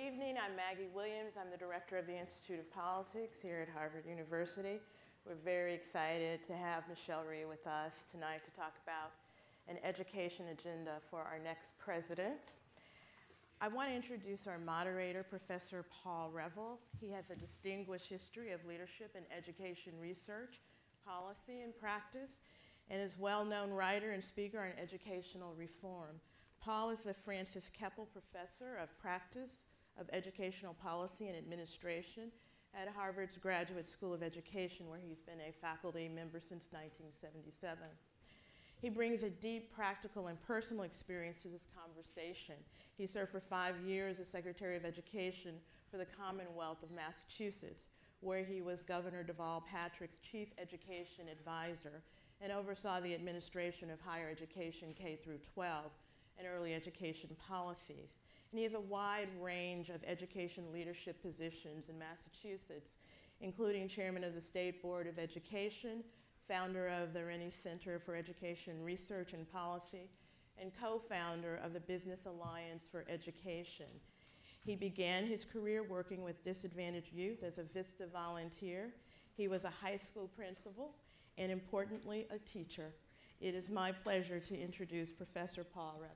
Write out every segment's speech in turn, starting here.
evening. I'm Maggie Williams. I'm the director of the Institute of Politics here at Harvard University. We're very excited to have Rhee with us tonight to talk about an education agenda for our next president. I want to introduce our moderator, Professor Paul Reville. He has a distinguished history of leadership in education research, policy, and practice, and is a well-known writer and speaker on educational reform. Paul is the Francis Keppel Professor of Practice of Educational Policy and Administration at Harvard's Graduate School of Education, where he's been a faculty member since 1977. He brings a deep practical and personal experience to this conversation. He served for 5 years as Secretary of Education for the Commonwealth of Massachusetts, where he was Governor Deval Patrick's Chief Education Advisor and oversaw the administration of higher education K through 12 and early education policies. And he has a wide range of education leadership positions in Massachusetts, including chairman of the State Board of Education, founder of the Rhee Center for Education Research and Policy, and co-founder of the Business Alliance for Education. He began his career working with disadvantaged youth as a VISTA volunteer. He was a high school principal and, importantly, a teacher. It is my pleasure to introduce Professor Paul Reville.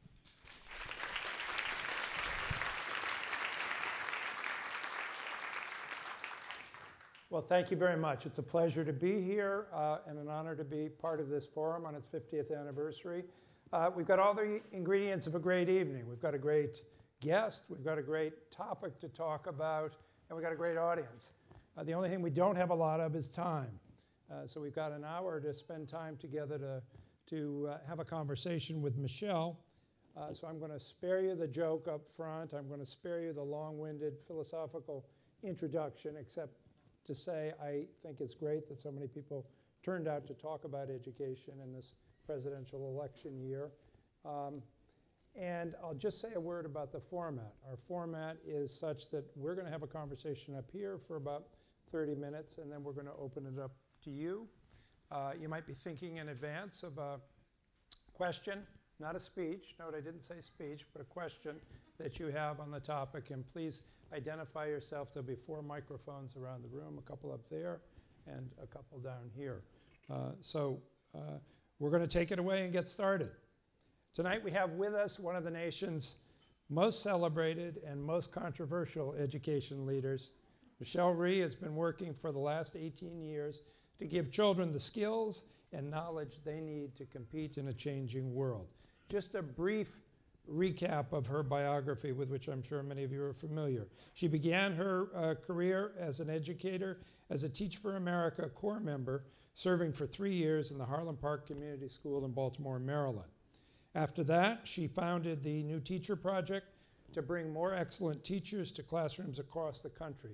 Well, thank you very much. It's a pleasure to be here and an honor to be part of this forum on its 50th anniversary. We've got all the ingredients of a great evening. We've got a great guest, we've got a great topic to talk about, and we've got a great audience. The only thing we don't have a lot of is time. So we've got an hour to spend time together to have a conversation with Michelle. So I'm going to spare you the joke up front. I'm going to spare you the long-winded philosophical introduction, except to say I think it's great that so many people turned out to talk about education in this presidential election year. And I'll just say a word about the format. Our format is such that we're going to have a conversation up here for about 30 minutes, and then we're going to open it up to you. You might be thinking in advance of a question, not a speech. Note I didn't say speech, but a question that you have on the topic. And please identify yourself. There'll be 4 microphones around the room, a couple up there and a couple down here. We're going to take it away and get started. Tonight we have with us one of the nation's most celebrated and most controversial education leaders. Rhee has been working for the last 18 years to give children the skills and knowledge they need to compete in a changing world. Just a brief recap of her biography, with which I'm sure many of you are familiar. She began her career as an educator, as a Teach for America Corps member, serving for 3 years in the Harlem Park Community School in Baltimore, Maryland. After that, she founded the New Teacher Project to bring more excellent teachers to classrooms across the country.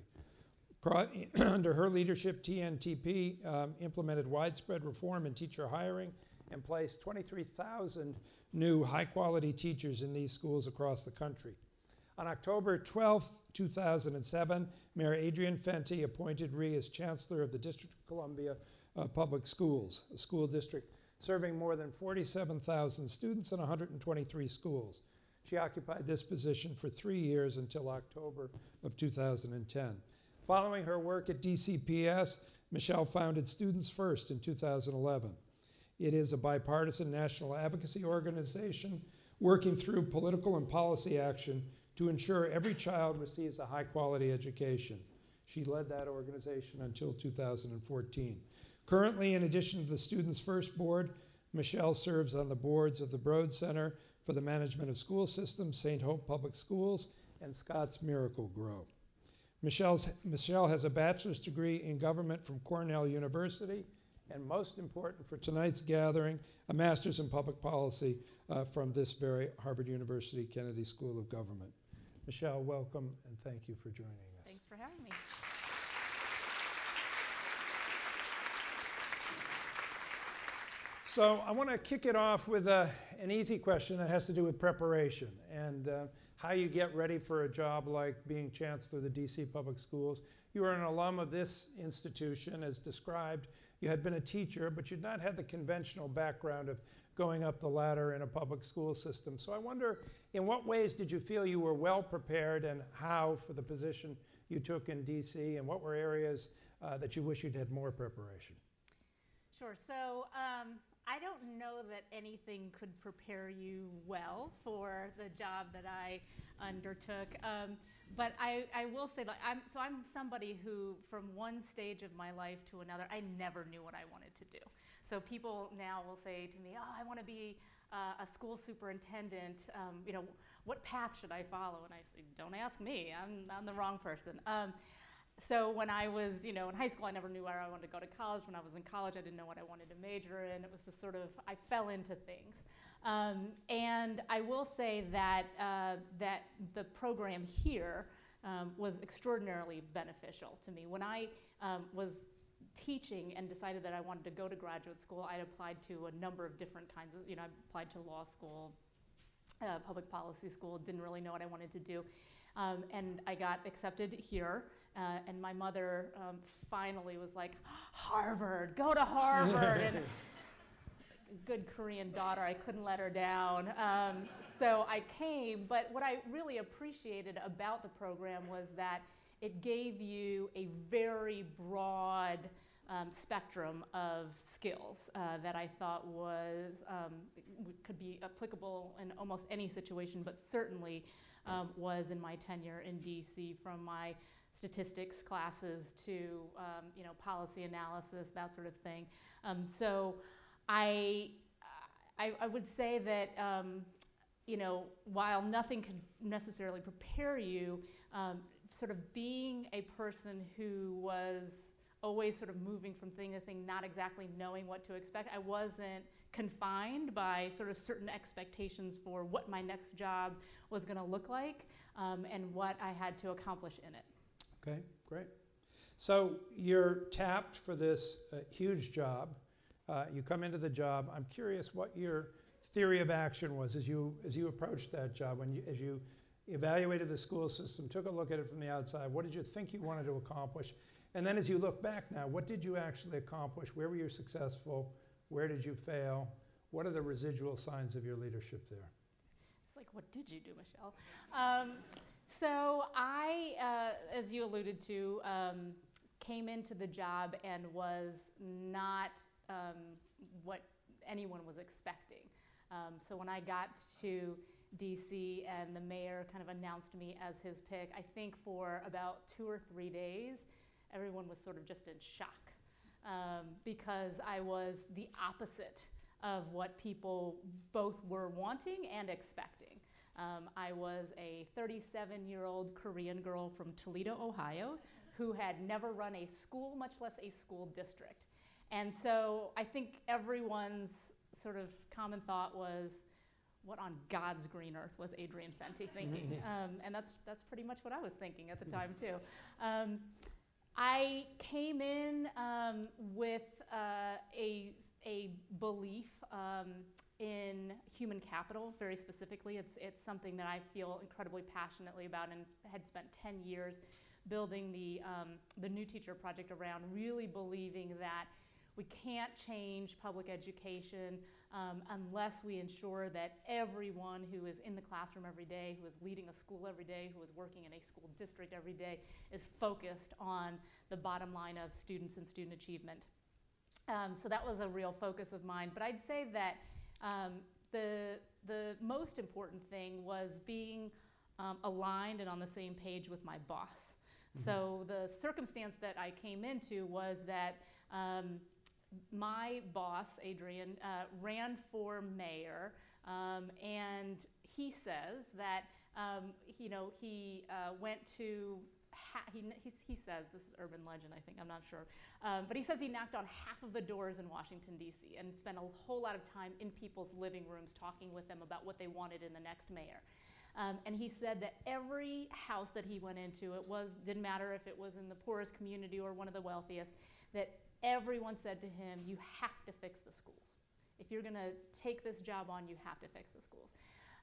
Under her leadership, TNTP implemented widespread reform in teacher hiring and placed 23,000 new high-quality teachers in these schools across the country. On October 12, 2007, Mayor Adrian Fenty appointed Rhee as Chancellor of the District of Columbia Public Schools, a school district serving more than 47,000 students in 123 schools. She occupied this position for 3 years until October of 2010. Following her work at DCPS, Michelle founded StudentsFirst in 2011. It is a bipartisan national advocacy organization working through political and policy action to ensure every child receives a high-quality education. She led that organization until 2014. Currently, in addition to the StudentsFirst board, Michelle serves on the boards of the Broad Center for the Management of School Systems, St. Hope Public Schools, and Scott's Miracle Grow. Michelle has a bachelor's degree in government from Cornell University, and most important for tonight's gathering, a master's in public policy from this very Harvard University Kennedy School of Government. Michelle, welcome, and thank you for joining us. Thanks for having me. So I want to kick it off with an easy question that has to do with preparation. And how you get ready for a job like being Chancellor of the D.C. Public Schools. You were an alum of this institution, as described. You had been a teacher, but you'd not had the conventional background of going up the ladder in a public school system. So I wonder, in what ways did you feel you were well prepared, and how for the position you took in D.C., and what were areas that you wish you'd had more preparation? Sure. So I don't know that anything could prepare you well for the job that I undertook. But I will say that I'm somebody who, from one stage of my life to another, I never knew what I wanted to do. So people now will say to me, "Oh, I want to be a school superintendent. What path should I follow?" And I say, "Don't ask me. I'm the wrong person." So when I was, in high school, I never knew where I wanted to go to college. When I was in college, I didn't know what I wanted to major in. It was just sort of, I fell into things. And I will say that that the program here was extraordinarily beneficial to me. When I was teaching and decided that I wanted to go to graduate school, I applied to a number of different kinds of, I applied to law school, public policy school, didn't really know what I wanted to do. And I got accepted here. And my mother finally was like, "Harvard, go to Harvard." And good Korean daughter, I couldn't let her down. So I came, but what I really appreciated about the program was that it gave you a very broad spectrum of skills that I thought could be applicable in almost any situation, but certainly was in my tenure in DC, from my statistics classes to policy analysis, that sort of thing. So I would say that while nothing could necessarily prepare you, sort of being a person who was always sort of moving from thing to thing, not exactly knowing what to expect, I wasn't confined by sort of certain expectations for what my next job was going to look like and what I had to accomplish in it. Okay, great. So you're tapped for this huge job. You come into the job. I'm curious what your theory of action was as you approached that job, as you evaluated the school system, took a look at it from the outside. What did you think you wanted to accomplish? And then as you look back now, what did you actually accomplish? Where were you successful? Where did you fail? What are the residual signs of your leadership there? It's like, what did you do, Michelle? So I, as you alluded to, came into the job and was not what anyone was expecting. So when I got to DC and the mayor kind of announced me as his pick, I think for about 2 or 3 days, everyone was sort of just in shock because I was the opposite of what people both were wanting and expecting. I was a 37-year-old Korean girl from Toledo, Ohio, who had never run a school, much less a school district. And so I think everyone's sort of common thought was, what on God's green earth was Adrienne Fenty thinking? And that's pretty much what I was thinking at the time too. I came in with a belief in human capital, very specifically. It's something that I feel incredibly passionately about, and had spent 10 years building the New Teacher Project around, really believing that we can't change public education unless we ensure that everyone who is in the classroom every day, who is leading a school every day, who is working in a school district every day, is focused on the bottom line of students and student achievement. So that was a real focus of mine. But I'd say that the most important thing was being aligned and on the same page with my boss. Mm-hmm. So the circumstance that I came into was that my boss, Adrienne, ran for mayor, and he says that he went to he says, this is urban legend, I think, I'm not sure, but he says he knocked on half of the doors in Washington, D.C. and spent a whole lot of time in people's living rooms talking with them about what they wanted in the next mayor. And he said that every house that he went into, didn't matter if it was in the poorest community or one of the wealthiest, that everyone said to him, you have to fix the schools. If you're going to take this job on, you have to fix the schools.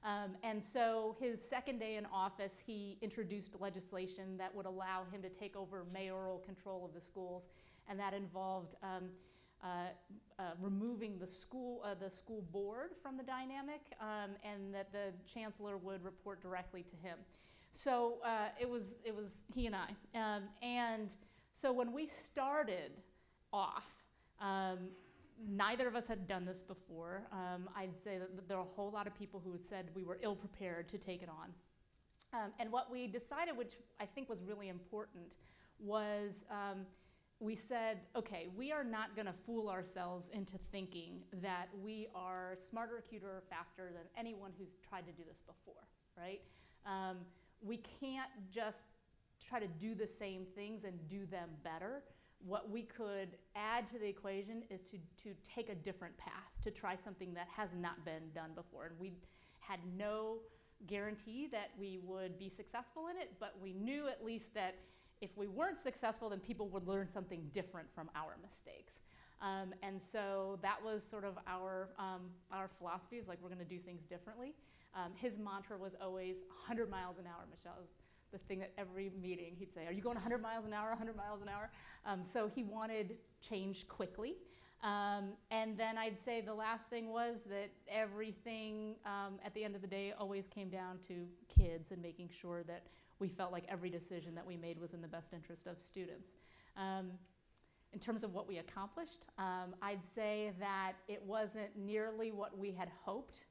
And so his second day in office, he introduced legislation that would allow him to take over mayoral control of the schools, and that involved removing the school board from the dynamic, and that the chancellor would report directly to him. So it was he and I, and so when we started off, neither of us had done this before. I'd say that there are a whole lot of people who had said we were ill-prepared to take it on. And what we decided, which I think was really important, was we said, okay, we are not going to fool ourselves into thinking that we are smarter, cuter, or faster than anyone who's tried to do this before, right? We can't just try to do the same things and do them better. What we could add to the equation is to take a different path, to try something that has not been done before. And we had no guarantee that we would be successful in it, but we knew at least that if we weren't successful, then people would learn something different from our mistakes. And so that was sort of our philosophy, is like, we're gonna do things differently. His mantra was always 100 miles an hour, Michelle. Is the thing that every meeting he'd say, are you going 100 miles an hour, 100 miles an hour? So he wanted change quickly. And then I'd say the last thing was that everything at the end of the day always came down to kids and making sure that we felt like every decision that we made was in the best interest of students. In terms of what we accomplished, I'd say that it wasn't nearly what we had hoped.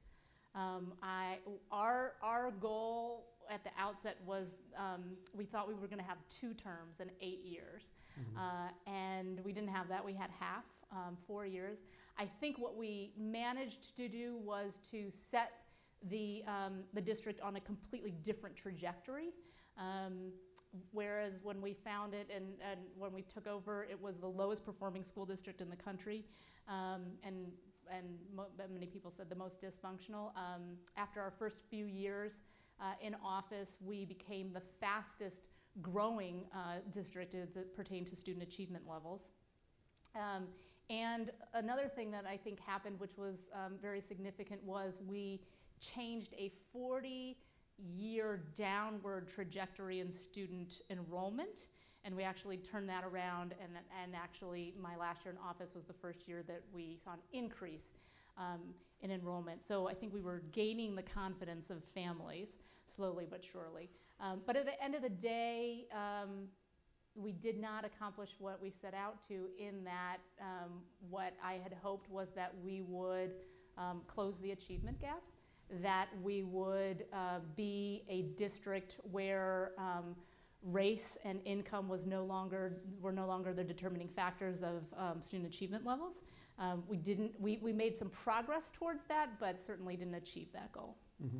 Our goal at the outset was we thought we were going to have 2 terms in 8 years. Mm-hmm. And we didn't have that. We had half, 4 years. I think what we managed to do was to set the district on a completely different trajectory. Whereas when we found it and when we took over, it was the lowest performing school district in the country, and many people said the most dysfunctional. After our first few years in office, we became the fastest growing district as it pertained to student achievement levels. And another thing that I think happened, which was very significant, was we changed a 40-year downward trajectory in student enrollment, and we actually turned that around, and actually my last year in office was the first year that we saw an increase in enrollment. So I think we were gaining the confidence of families slowly but surely. But at the end of the day, we did not accomplish what we set out to, in that what I had hoped was that we would close the achievement gap, that we would be a district where race and income were no longer the determining factors of student achievement levels. We made some progress towards that, but certainly didn't achieve that goal. Mm-hmm.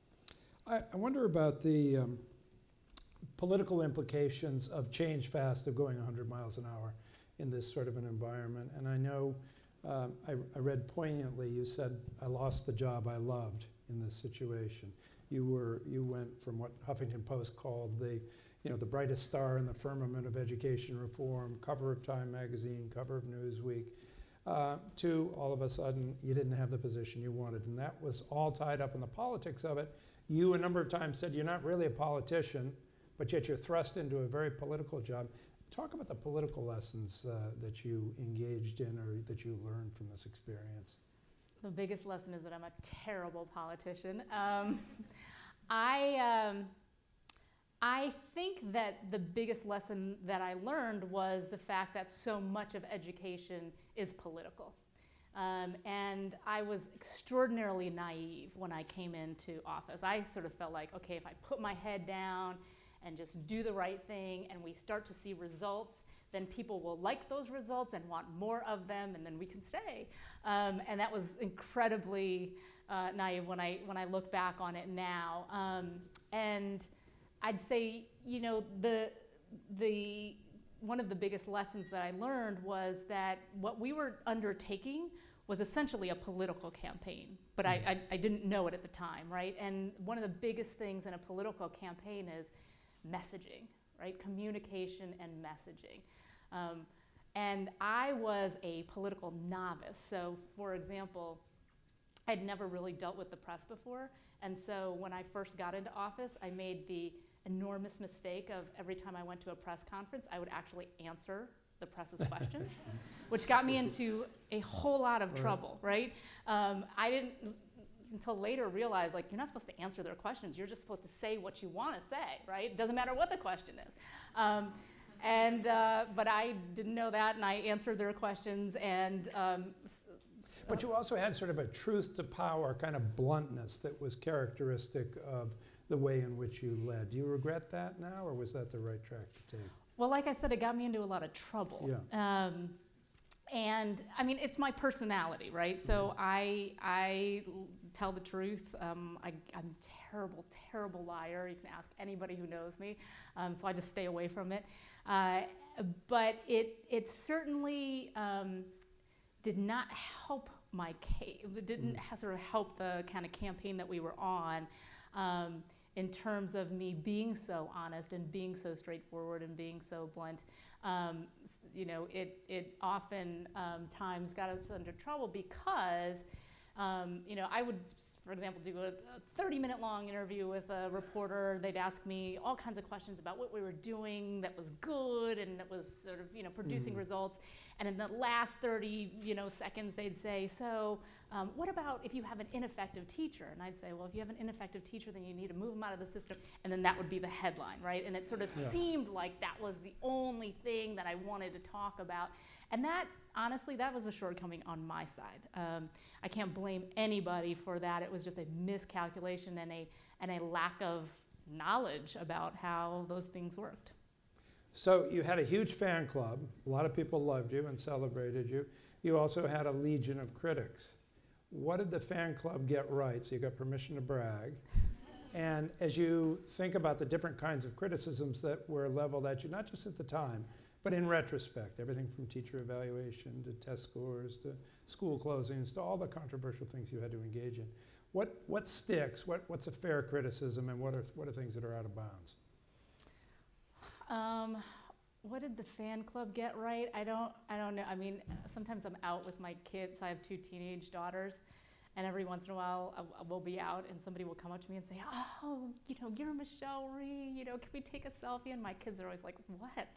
I wonder about the political implications of change fast, of going 100 miles an hour in this sort of an environment. And I know, I read poignantly, you said, I lost the job I loved in this situation. You went from what Huffington Post called the brightest star in the firmament of education reform, cover of Time magazine, cover of Newsweek, to all of a sudden you didn't have the position you wanted. And that was all tied up in the politics of it. You a number of times said you're not really a politician, but yet you're thrust into a very political job. Talk about the political lessons that you engaged in, or that you learned from this experience. The biggest lesson is that I'm a terrible politician. I think that the biggest lesson that I learned was the fact that so much of education is political. And I was extraordinarily naive when I came into office. I sort of felt like, okay, if I put my head down and just do the right thing and we start to see results, then people will like those results and want more of them, and then we can stay. And that was incredibly naive when I look back on it now. And I'd say, one of the biggest lessons that I learned was that what we were undertaking was essentially a political campaign, but I didn't know it at the time, right? And one of the biggest things in a political campaign is messaging, right? Communication and messaging. And I was a political novice. So, for example, I'd never really dealt with the press before. And so when I first got into office, I made the enormous mistake of every time I went to a press conference, I would actually answer the press's questions, which got me into a whole lot of trouble, right? I didn't, until later, realize, like, you're not supposed to answer their questions. You're just supposed to say what you want to say, right? It doesn't matter what the question is. But I didn't know that, and I answered their questions, and but you also had sort of a truth to power kind of bluntness that was characteristic of the way in which you led. Do you regret that now, or was that the right track to take? Well, like I said, it got me into a lot of trouble. Yeah. And I mean, it's my personality, right? So I tell the truth. I'm a terrible, terrible liar. You can ask anybody who knows me. So I just stay away from it. But it certainly did not help my case. It didn't sort of help the kind of campaign that we were on. In terms of me being so honest and being so straightforward and being so blunt, you know, it often times got us into trouble because, you know, I would, for example, do a 30-minute long interview with a reporter. They'd ask me all kinds of questions about what we were doing that was good and that was sort of, you know, producing results. And in the last 30, you know, seconds, they'd say, so what about if you have an ineffective teacher? And I'd say, well, if you have an ineffective teacher, then you need to move them out of the system. And then that would be the headline, right? And it sort of seemed like that was the only thing that I wanted to talk about. And that, honestly, that was a shortcoming on my side. I can't blame anybody for that. It was just a miscalculation and a lack of knowledge about how those things worked. So you had a huge fan club. A lot of people loved you and celebrated you. You also had a legion of critics. What did the fan club get right? So you got permission to brag. And as you think about the different kinds of criticisms that were leveled at you, not just at the time, but in retrospect, everything from teacher evaluation to test scores to school closings to all the controversial things you had to engage in. What sticks? What's a fair criticism, and what are things that are out of bounds? What did the fan club get right? I don't know. I mean, sometimes I'm out with my kids. I have 2 teenage daughters, and every once in a while we'll be out and somebody will come up to me and say, oh, you know, you're Michelle Rhee, you know, can we take a selfie? And my kids are always like, what?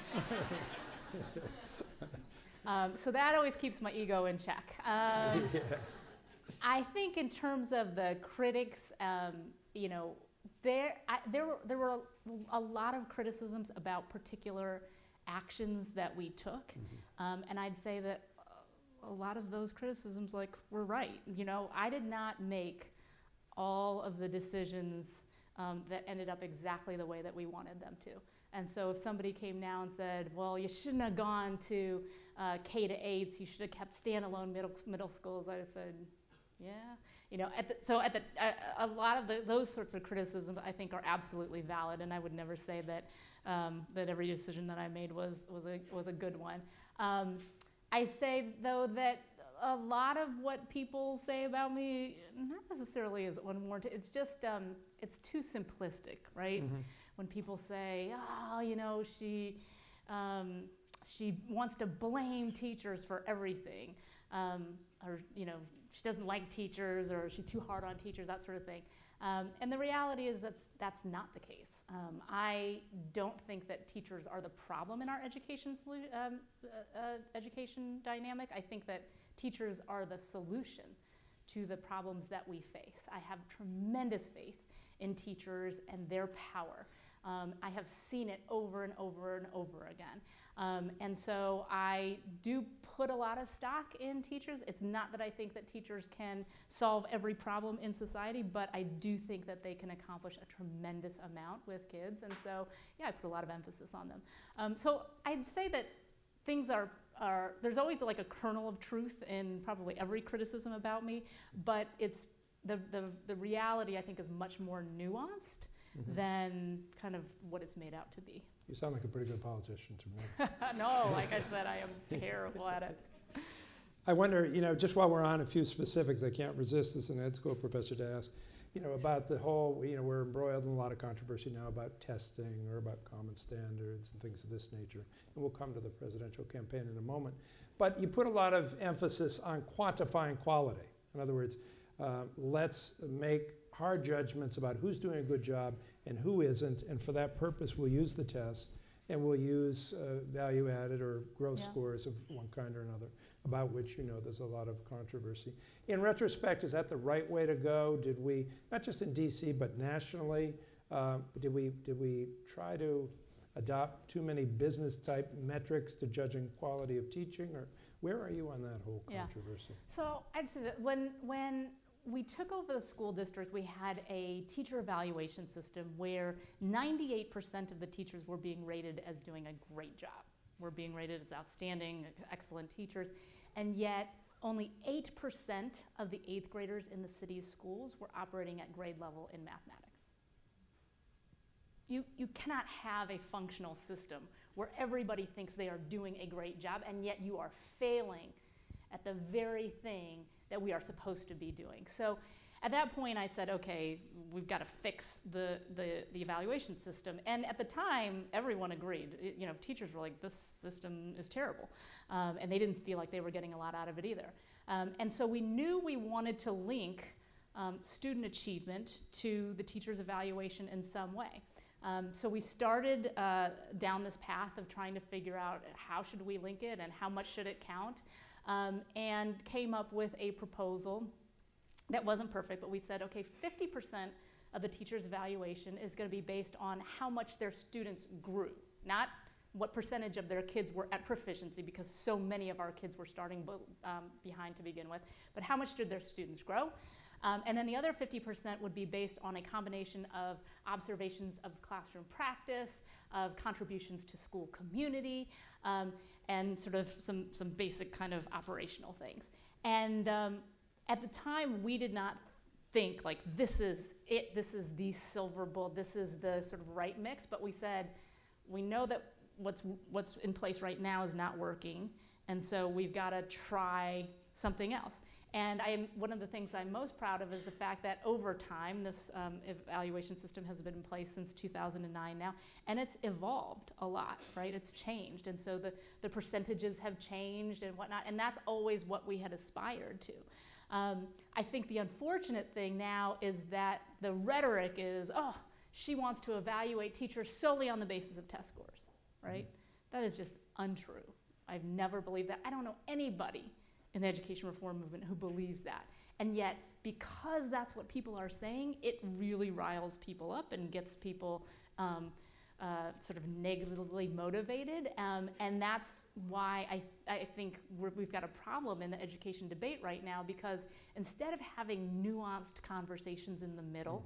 So that always keeps my ego in check. Yes. I think in terms of the critics, you know, there were a lot of criticisms about particular actions that we took, and I'd say that a lot of those criticisms, like, were right. You know, I did not make all of the decisions that ended up exactly the way that we wanted them to. And so if somebody came now and said, well, you shouldn't have gone to K to 8s, you should have kept standalone middle schools, I'd have said, yeah. You know, a lot of those sorts of criticisms I think are absolutely valid, and I would never say that that every decision that I made was a good one. I'd say though that a lot of what people say about me not necessarily is unwarranted. It's just it's too simplistic, right? When people say, oh, you know, she wants to blame teachers for everything, or you know, she doesn't like teachers, or she's too hard on teachers, that sort of thing. And the reality is that's not the case. I don't think that teachers are the problem in our education dynamic. I think that teachers are the solution to the problems that we face. I have tremendous faith in teachers and their power. I have seen it over and over and over again. And so I do put a lot of stock in teachers. It's not that I think that teachers can solve every problem in society, but I do think that they can accomplish a tremendous amount with kids. And so, yeah, I put a lot of emphasis on them. So I'd say that things are there's always like a kernel of truth in probably every criticism about me, but it's the reality, I think, is much more nuanced than kind of what it's made out to be. You sound like a pretty good politician to me. No, like I said, I am terrible at it. I wonder, you know, just while we're on a few specifics, I can't resist as an ed school professor to ask, you know, about the whole, you know, we're embroiled in a lot of controversy now about testing or about common standards and things of this nature. And we'll come to the presidential campaign in a moment. But you put a lot of emphasis on quantifying quality. In other words, Let's make hard judgments about who's doing a good job and who isn't, and for that purpose we'll use the tests, and we'll use value-added or growth scores of one kind or another, about which there's a lot of controversy. In retrospect, is that the right way to go? Did we, not just in DC, but nationally, did we try to adopt too many business-type metrics to judging quality of teaching, or where are you on that whole controversy? So I'd say that when we took over the school district, we had a teacher evaluation system where 98% of the teachers were being rated as doing a great job. We're being rated as outstanding, excellent teachers, and yet only 8% of the 8th graders in the city's schools were operating at grade level in mathematics. You cannot have a functional system where everybody thinks they are doing a great job, and yet you are failing at the very thing that we are supposed to be doing. So at that point I said, okay, we've got to fix the evaluation system. And at the time, everyone agreed. Teachers were like, this system is terrible. And they didn't feel like they were getting a lot out of it either. And so we knew we wanted to link student achievement to the teacher's evaluation in some way. So we started down this path of trying to figure out how should we link it and how much should it count. And came up with a proposal that wasn't perfect, but we said, okay, 50% of the teacher's evaluation is going to be based on how much their students grew, not what percentage of their kids were at proficiency, because so many of our kids were starting behind to begin with, but how much did their students grow? And then the other 50% would be based on a combination of observations of classroom practice, of contributions to school community, and sort of some basic kind of operational things. And at the time, we did not think like, this is it, this is the silver bullet, this is the sort of right mix, but we said, we know that what's in place right now is not working, and so we've got to try something else. And one of the things I'm most proud of is the fact that over time, this evaluation system has been in place since 2009 now, and it's evolved a lot, right? It's changed, and so the percentages have changed and whatnot, and that's always what we had aspired to. I think the unfortunate thing now is that the rhetoric is, oh, she wants to evaluate teachers solely on the basis of test scores, right? That is just untrue. I've never believed that. I don't know anybody in the education reform movement who believes that. And yet, because that's what people are saying, it really riles people up and gets people sort of negatively motivated. And that's why I think we've got a problem in the education debate right now, because instead of having nuanced conversations in the middle,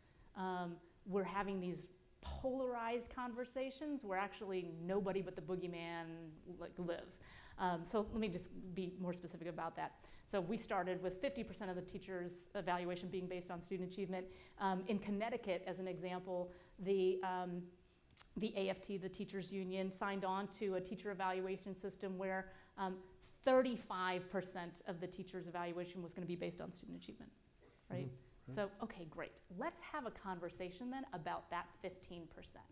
we're having these polarized conversations where actually nobody but the boogeyman lives. So let me just be more specific about that. So we started with 50% of the teachers' evaluation being based on student achievement. In Connecticut, as an example, the AFT, the teachers union, signed on to a teacher evaluation system where 35% of the teachers' evaluation was going to be based on student achievement, right? So, okay, great. Let's have a conversation then about that 15%.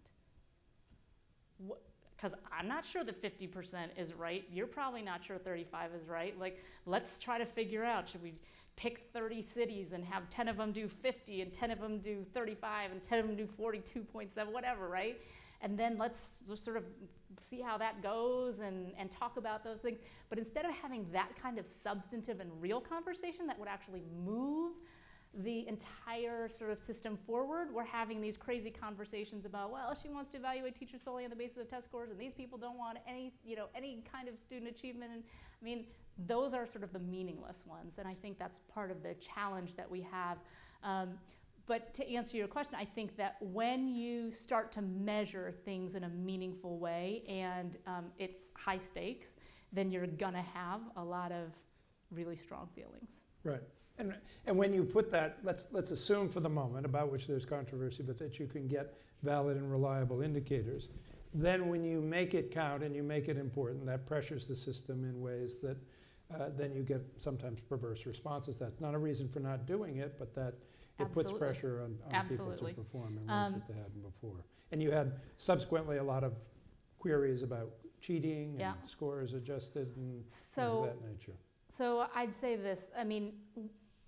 Because I'm not sure that 50% is right. You're probably not sure 35 is right. Like, let's try to figure out, should we pick 30 cities and have 10 of them do 50 and 10 of them do 35 and 10 of them do 42.7, whatever, right? And then let's just sort of see how that goes and talk about those things. But instead of having that kind of substantive and real conversation that would actually move the entire sort of system forward, we're having these crazy conversations about, well, she wants to evaluate teachers solely on the basis of test scores, and these people don't want any kind of student achievement. And I mean, those are sort of the meaningless ones, and I think that's part of the challenge that we have. But to answer your question, I think that when you start to measure things in a meaningful way and it's high stakes, then you're gonna have a lot of really strong feelings. Right. And when you put that, let's assume for the moment, about which there's controversy, but that you can get valid and reliable indicators, then when you make it count and you make it important, that pressures the system in ways that then you get sometimes perverse responses. That's not a reason for not doing it, but that it puts pressure on people to perform in ways that they hadn't before. And you had subsequently a lot of queries about cheating and scores adjusted and things of that nature. So I'd say this, I mean,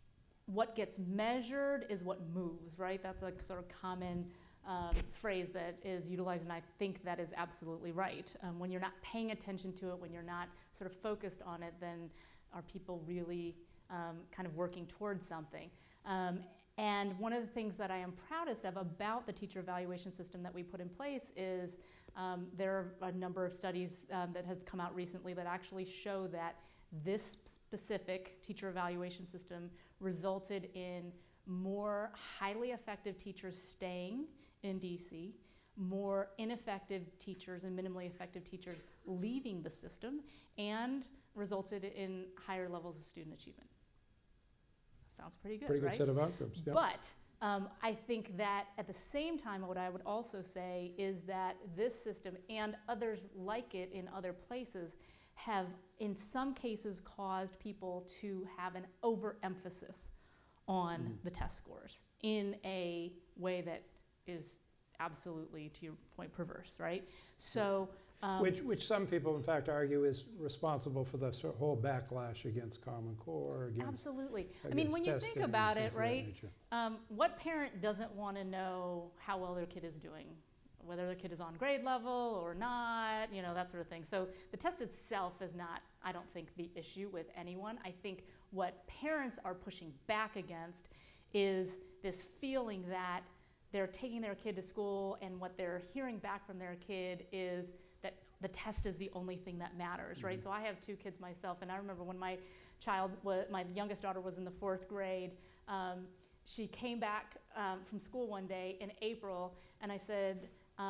what gets measured is what moves, right? That's a sort of common phrase that is utilized, and I think that is absolutely right. When you're not paying attention to it, when you're not sort of focused on it, then are people really kind of working towards something? And one of the things that I am proudest of about the teacher evaluation system that we put in place is there are a number of studies that have come out recently that actually show that this specific teacher evaluation system resulted in more highly effective teachers staying in DC, more ineffective teachers and minimally effective teachers leaving the system, and resulted in higher levels of student achievement. Sounds pretty good, Pretty good right? set of outcomes. Yep. But I think that at the same time, what I would also say is that this system and others like it in other places have, in some cases, caused people to have an overemphasis on the test scores in a way that is absolutely, to your point, perverse, right? So, which some people, in fact, argue is responsible for the whole backlash against Common Core. Absolutely. I mean, when you think about it, right, what parent doesn't want to know how well their kid is doing? Whether their kid is on grade level or not, you know, that sort of thing. So the test itself is not, I don't think, the issue with anyone. I think what parents are pushing back against is this feeling that they're taking their kid to school and what they're hearing back from their kid is that the test is the only thing that matters, right? So I have 2 kids myself, and I remember when my youngest daughter was in the 4th grade, she came back from school one day in April, and I said,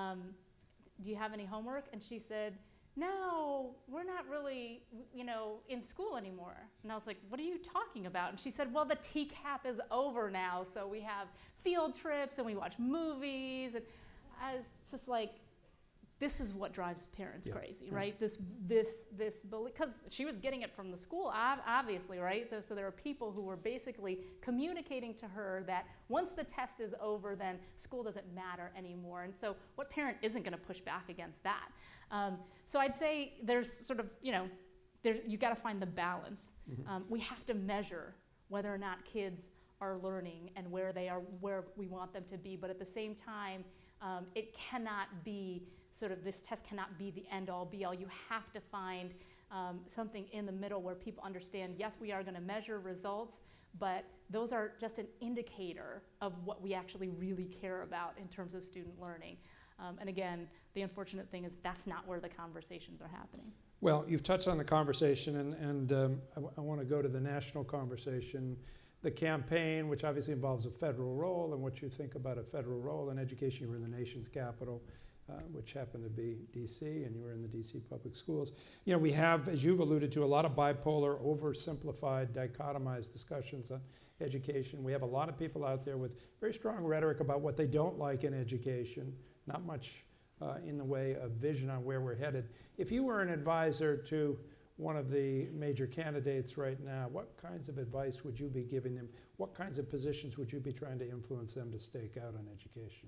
do you have any homework? And she said, no, we're not really, you know, in school anymore. And I was like, what are you talking about? And she said, well, the TCAP is over now, so we have field trips and we watch movies. And I was just like, this is what drives parents crazy, right? This because she was getting it from the school, obviously, right? So there are people who were basically communicating to her that once the test is over, then school doesn't matter anymore. And so what parent isn't going to push back against that? So I'd say there's sort of, you know, you got to find the balance. We have to measure whether or not kids are learning and where they are, where we want them to be. But at the same time, it cannot be sort of, this test cannot be the end-all, be-all. You have to find something in the middle where people understand, yes, we are going to measure results, but those are just an indicator of what we actually really care about in terms of student learning. And again, the unfortunate thing is that's not where the conversations are happening. Well, you've touched on the conversation, and I want to go to the national conversation. The campaign, which obviously involves a federal role, and what you think about a federal role in education. You were in the nation's capital, which happened to be DC, and you were in the DC public schools. You know, we have, as you've alluded to, a lot of bipolar, oversimplified, dichotomized discussions on education. We have a lot of people out there with very strong rhetoric about what they don't like in education, not much in the way of vision on where we're headed. If you were an advisor to one of the major candidates right now, what kinds of advice would you be giving them? What kinds of positions would you be trying to influence them to stake out on education?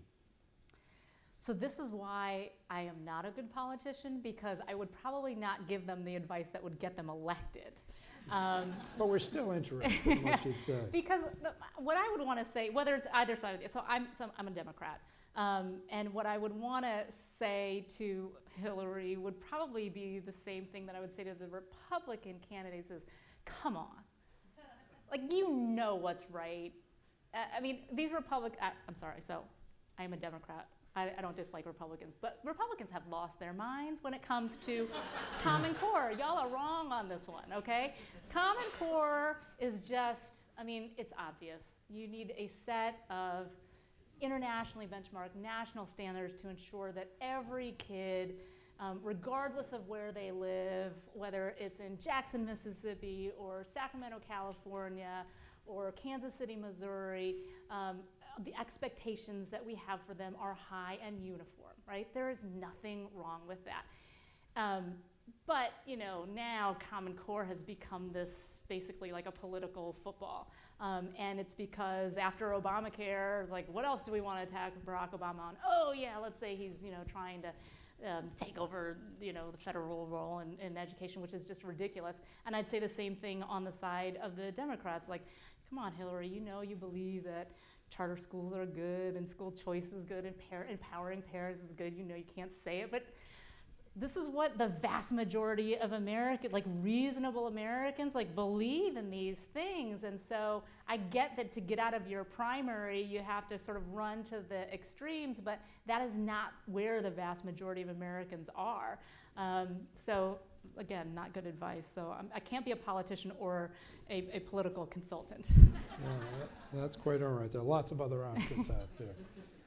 So this is why I am not a good politician, because I would probably not give them the advice that would get them elected. But we're still interested in what you'd say. Because what I would want to say, whether it's either side of the, so I'm a Democrat, and what I would want to say to Hillary would probably be the same thing that I would say to the Republican candidates is, come on. Like, you know what's right. I mean, these I'm sorry, so I am a Democrat. I don't dislike Republicans, but Republicans have lost their minds when it comes to Common Core. Y'all are wrong on this one, okay? Common Core is just, I mean, it's obvious. You need a set of internationally benchmarked national standards to ensure that every kid, regardless of where they live, whether it's in Jackson, Mississippi, or Sacramento, California, or Kansas City, Missouri, the expectations that we have for them are high and uniform, right? There is nothing wrong with that. But, you know, now Common Core has become this basically like a political football. And it's because after Obamacare, it's like, what else do we want to attack Barack Obama on? Oh, yeah, let's say he's, you know, trying to take over, the federal role in education, which is just ridiculous. And I'd say the same thing on the side of the Democrats. Like, come on, Hillary, you believe that charter schools are good and school choice is good and empowering parents is good. You can't say it, but this is what the vast majority of reasonable Americans, believe in these things. And so I get that to get out of your primary, you have to sort of run to the extremes, but that is not where the vast majority of Americans are. So again, not good advice. So I can't be a politician or a political consultant. Yeah, that's quite all right. There are lots of other options out there.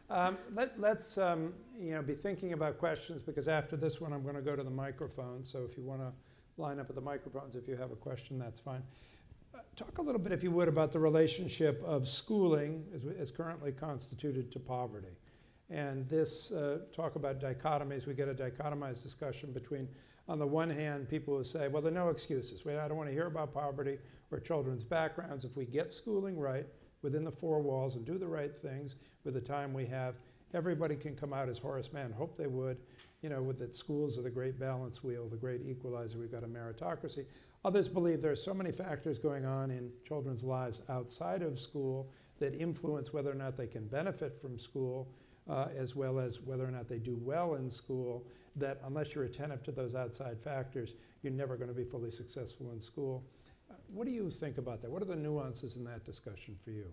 Let's be thinking about questions, because after this one I'm going to go to the microphone. So if you want to line up at the microphones, if you have a question, that's fine. Talk a little bit, if you would, about the relationship of schooling as currently constituted to poverty. And this talk about dichotomies, we get a dichotomized discussion between, on the one hand, people who say, well, there are no excuses. I don't want to hear about poverty or children's backgrounds. If we get schooling right within the four walls and do the right things with the time we have, everybody can come out, as Horace Mann hoped they would, with that schools are the great balance wheel, the great equalizer. We've got a meritocracy. Others believe there are so many factors going on in children's lives outside of school that influence whether or not they can benefit from school, as well as whether or not they do well in school, that unless you're attentive to those outside factors, you're never going to be fully successful in school. What do you think about that? What are the nuances in that discussion for you?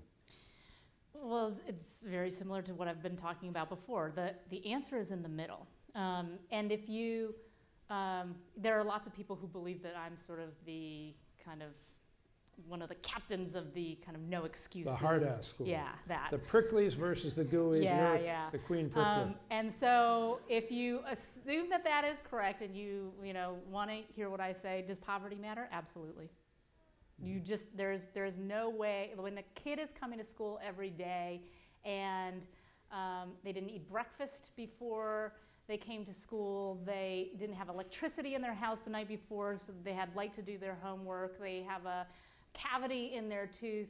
Well, it's very similar to what I've been talking about before. The answer is in the middle. And if you, there are lots of people who believe that I'm sort of the kind of one of the captains of the kind of no excuses. The hard-ass school. Yeah, that. The pricklies versus the gooeys. Yeah, You're the queen prickly. And so if you assume that that is correct and you want to hear what I say, does poverty matter? Absolutely. You just, there's no way, when a kid is coming to school every day and they didn't eat breakfast before they came to school, they didn't have electricity in their house the night before, so they had light to do their homework, they have a cavity in their tooth,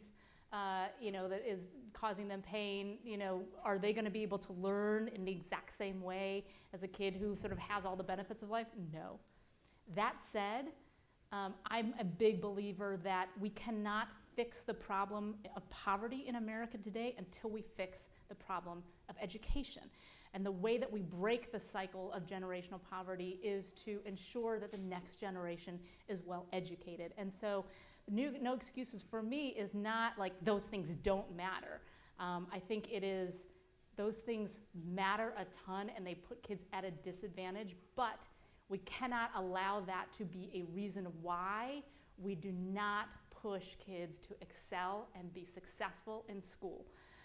that is causing them pain, are they going to be able to learn in the exact same way as a kid who sort of has all the benefits of life? No. That said, I'm a big believer that we cannot fix the problem of poverty in America today until we fix the problem of education. And the way that we break the cycle of generational poverty is to ensure that the next generation is well educated. And so no excuses for me is not like those things don't matter. I think it is, those things matter a ton and they put kids at a disadvantage, but we cannot allow that to be a reason why we do not push kids to excel and be successful in school.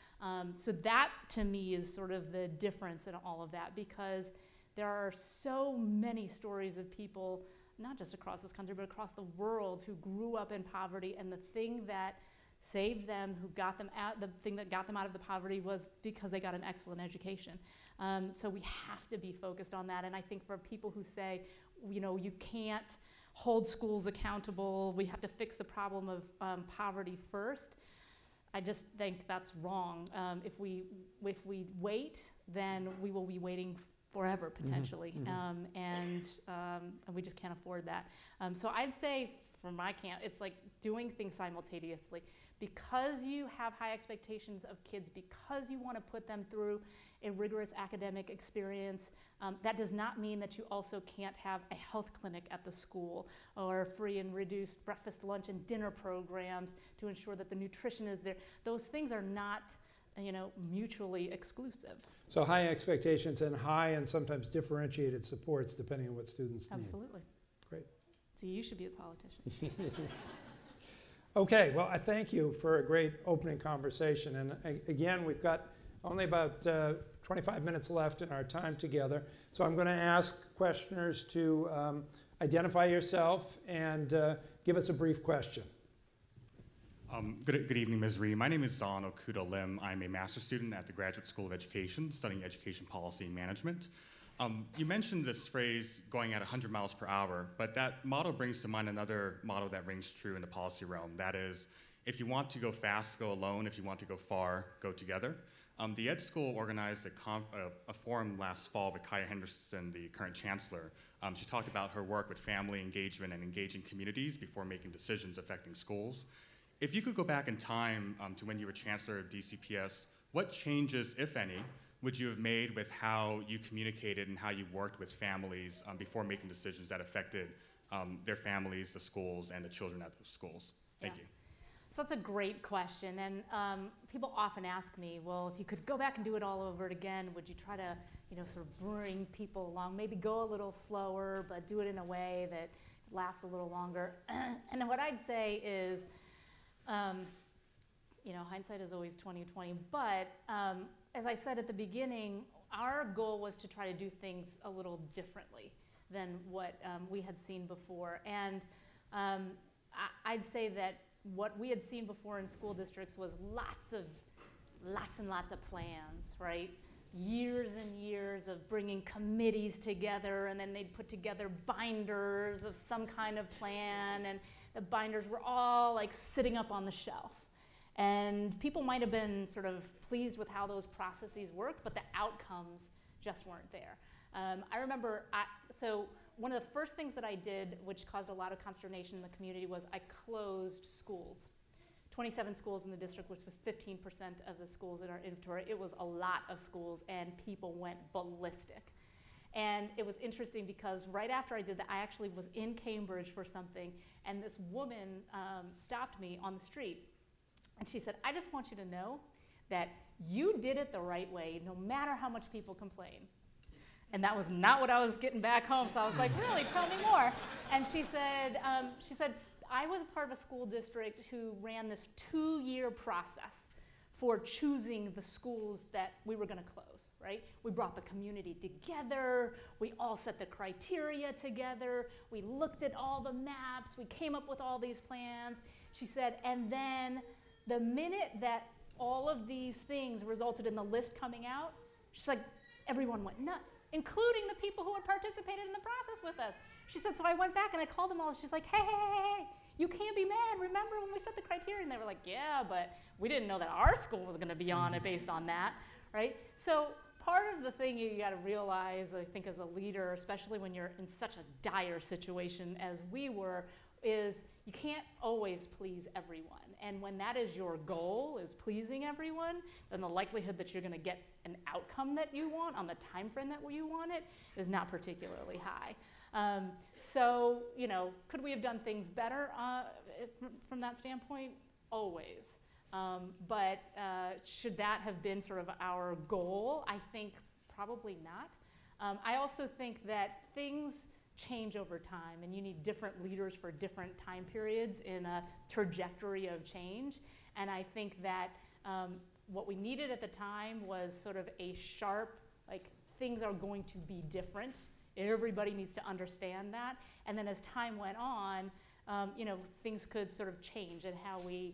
So that, to me, is sort of the difference in all of that, because there are so many stories of people, not just across this country, but across the world, who grew up in poverty, and the thing that saved them, the thing that got them out of the poverty was because they got an excellent education. So we have to be focused on that. And I think for people who say, you can't hold schools accountable, we have to fix the problem of poverty first, I just think that's wrong. If we wait, then we will be waiting forever potentially, and we just can't afford that. So I'd say from my camp, it's like doing things simultaneously. Because you have high expectations of kids, because you want to put them through a rigorous academic experience, that does not mean that you also can't have a health clinic at the school or free and reduced breakfast, lunch, and dinner programs to ensure that the nutrition is there. Those things are not, mutually exclusive. So high expectations and high and sometimes differentiated supports depending on what students need. Absolutely. Great. So you should be the politician. Okay, well, I thank you for a great opening conversation. And again, we've got only about 25 minutes left in our time together. So I'm going to ask questioners to identify yourself and give us a brief question. Good evening, Ms. Rhee. My name is Zahn Okuda Lim. I'm a master's student at the Graduate School of Education, studying education policy and management. You mentioned this phrase going at 100 miles per hour, but that motto brings to mind another motto that rings true in the policy realm. That is, if you want to go fast, go alone. If you want to go far, go together. The Ed School organized a forum last fall with Kaya Henderson, the current chancellor. She talked about her work with family engagement and engaging communities before making decisions affecting schools. If you could go back in time to when you were chancellor of DCPS, what changes, if any, would you have made with how you communicated and how you worked with families before making decisions that affected their families, the schools, and the children at those schools? Thank you. So that's a great question, and people often ask me, well, if you could go back and do it all over again, would you try to, sort of bring people along, maybe go a little slower, but do it in a way that lasts a little longer? And what I'd say is, hindsight is always 20/20, but as I said at the beginning, our goal was to try to do things a little differently than what we had seen before. And I'd say that what we had seen before in school districts was lots and lots of plans, right? Years and years of bringing committees together, and then they'd put together binders of some kind of plan, and the binders were all like sitting up on the shelf. And people might have been sort of pleased with how those processes worked, but the outcomes just weren't there. I remember, so one of the first things that I did, which caused a lot of consternation in the community, was I closed schools. 27 schools in the district, which was 15% of the schools in our inventory. It was a lot of schools, and people went ballistic. And it was interesting because right after I did that, I actually was in Cambridge for something, and this woman stopped me on the street. And she said, I just want you to know that you did it the right way, no matter how much people complain. And that was not what I was getting back home, so I was like, really, tell me more. And she said, I was a part of a school district who ran this 2-year process for choosing the schools that we were gonna close, right? We brought the community together, we all set the criteria together, we looked at all the maps, we came up with all these plans. She said, and then the minute that all of these things resulted in the list coming out, she's like, everyone went nuts, including the people who had participated in the process with us. She said, so I went back and I called them all, and she's like, hey, you can't be mad. Remember when we set the criteria? And they were like, yeah, but we didn't know that our school was gonna be on it based on that, right? So part of the thing you gotta realize, I think, as a leader, especially when you're in such a dire situation as we were, is you can't always please everyone. And when that is your goal, is pleasing everyone, then the likelihood that you're gonna get an outcome that you want on the time frame that you want it is not particularly high. So, could we have done things better from that standpoint? Always. But should that have been sort of our goal? I think probably not. I also think that things change over time, and you need different leaders for different time periods in a trajectory of change. And I think that what we needed at the time was sort of a sharp, like, things are going to be different. Everybody needs to understand that. And then as time went on, things could sort of change, and how we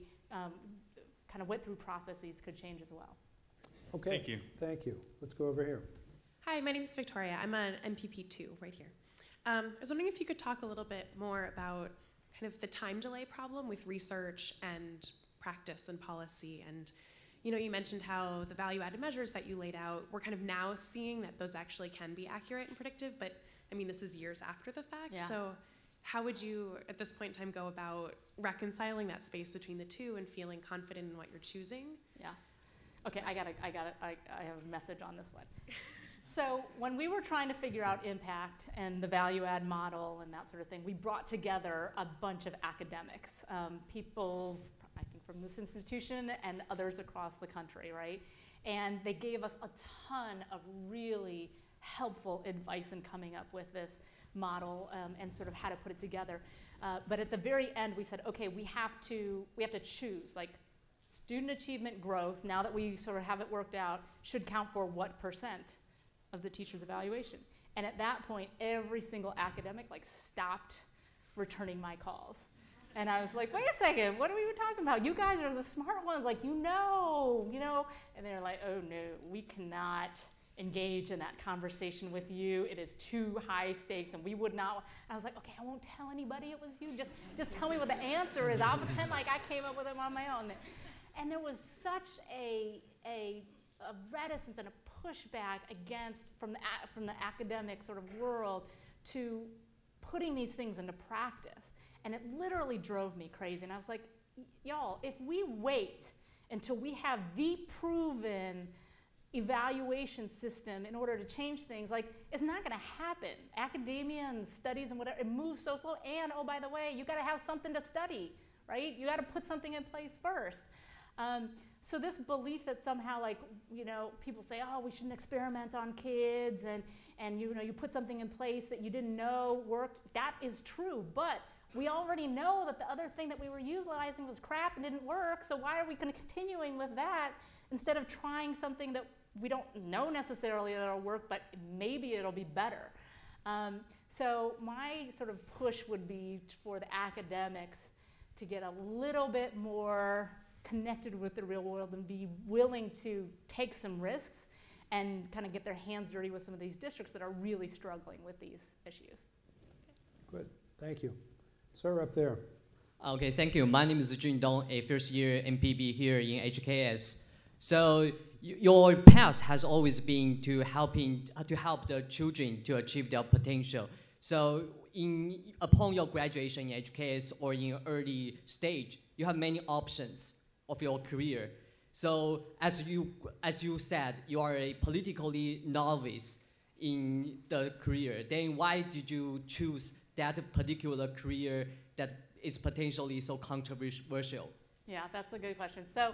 kind of went through processes could change as well. Okay. Thank you. Thank you. Let's go over here. Hi, my name is Victoria. I'm an MPP2 right here. I was wondering if you could talk a little bit more about kind of the time delay problem with research and practice and policy. And you mentioned how the value-added measures that you laid out, we're kind of now seeing that those actually can be accurate and predictive, but I mean, this is years after the fact. Yeah. So how would you, at this point in time, go about reconciling that space between the two and feeling confident in what you're choosing? Yeah. Okay, I have a message on this one. So when we were trying to figure out impact and the value add model and that sort of thing, we brought together a bunch of academics, people, I think, from this institution and others across the country, right? And they gave us a ton of really helpful advice in coming up with this model and sort of how to put it together. But at the very end, we said, okay, we have to choose, like, student achievement growth, now that we sort of have it worked out, should count for what percent of the teacher's evaluation. And at that point, every single academic stopped returning my calls. And I was like, wait a second, what are we even talking about? You guys are the smart ones, you know. And they're like, oh no, we cannot engage in that conversation with you. It is too high stakes, and we would not. And I was like, okay, I won't tell anybody it was you. Just tell me what the answer is. I'll pretend like I came up with it on my own. And there was such a a reticence and a pushback against, from the academic sort of world, to putting these things into practice. And it literally drove me crazy. And I was like, y'all, if we wait until we have the proven evaluation system in order to change things, like, it's not going to happen. Academia and studies and whatever, it moves so slow. And oh, by the way, you got to have something to study, right? You got to put something in place first. So this belief that somehow, like, you know, people say, oh, we shouldn't experiment on kids, and you know, you put something in place that you didn't know worked. That is true, but we already know that the other thing that we were utilizing was crap and didn't work. So why are we continuing with that instead of trying something that we don't know necessarily that it'll work, but maybe it'll be better? So my sort of push would be for the academics to get a little bit more connected with the real world and be willing to take some risks and kind of get their hands dirty with some of these districts that are really struggling with these issues. Good, thank you. Sir, up there. Okay, thank you. My name is Jun Dong, a first year MPB here in HKS. So your path has always been to help the children to achieve their potential. So upon your graduation in HKS or in early stage, you have many options of your career. So as you said, you are a politically novice in the career. Then why did you choose that particular career that is potentially so controversial? Yeah, that's a good question. So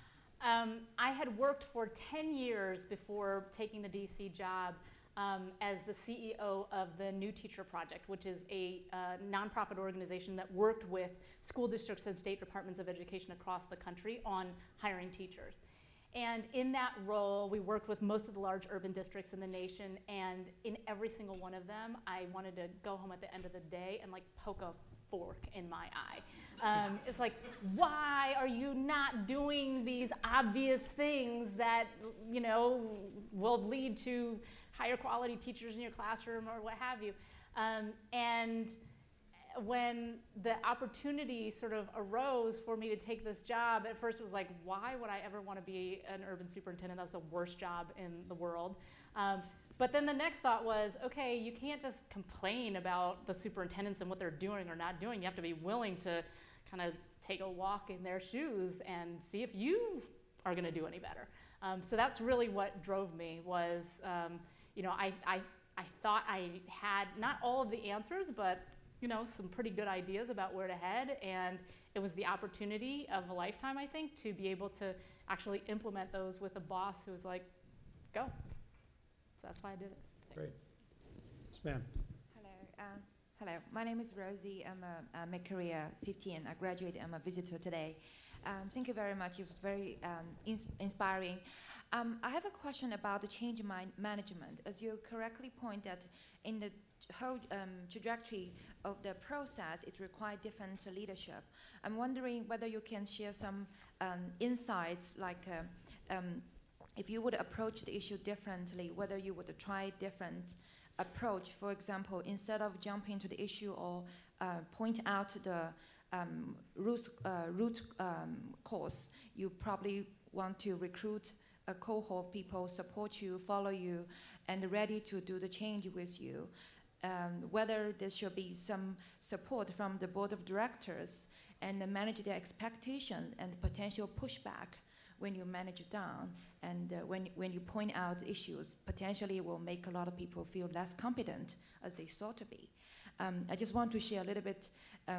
I had worked for 10 years before taking the DC job as the CEO of the New Teacher Project, which is a nonprofit organization that worked with school districts and state departments of education across the country on hiring teachers. And in that role, we worked with most of the large urban districts in the nation, and in every single one of them, I wanted to go home at the end of the day and like poke a fork in my eye. It's like, why are you not doing these obvious things that, you know, will lead to higher quality teachers in your classroom or what have you? And when the opportunity sort of arose for me to take this job, at first it was like, why would I ever want to be an urban superintendent? That's the worst job in the world. But then the next thought was, okay, you can't just complain about the superintendents and what they're doing or not doing. You have to be willing to kind of take a walk in their shoes and see if you are going to do any better. So that's really what drove me was, you know, I thought I had not all of the answers, but you know, some pretty good ideas about where to head, and it was the opportunity of a lifetime, I think, to be able to actually implement those with a boss who was like, go. So that's why I did it. Great. Yes, ma'am. Hello. Hello. My name is Rosie. I'm a mid-career 15. I graduated. I'm a visitor today. Thank you very much. It was very inspiring. I have a question about the change management. As you correctly pointed, in the whole trajectory of the process, it requires different leadership. I'm wondering whether you can share some insights, like if you would approach the issue differently, whether you would try different approach. For example, instead of jumping to the issue or point out the root cause, you probably want to recruit a cohort of people, support you, follow you, and ready to do the change with you. Whether there should be some support from the board of directors and manage their expectation and potential pushback when you manage it down, and when you point out issues, potentially will make a lot of people feel less competent as they thought to be. I just want to share a little bit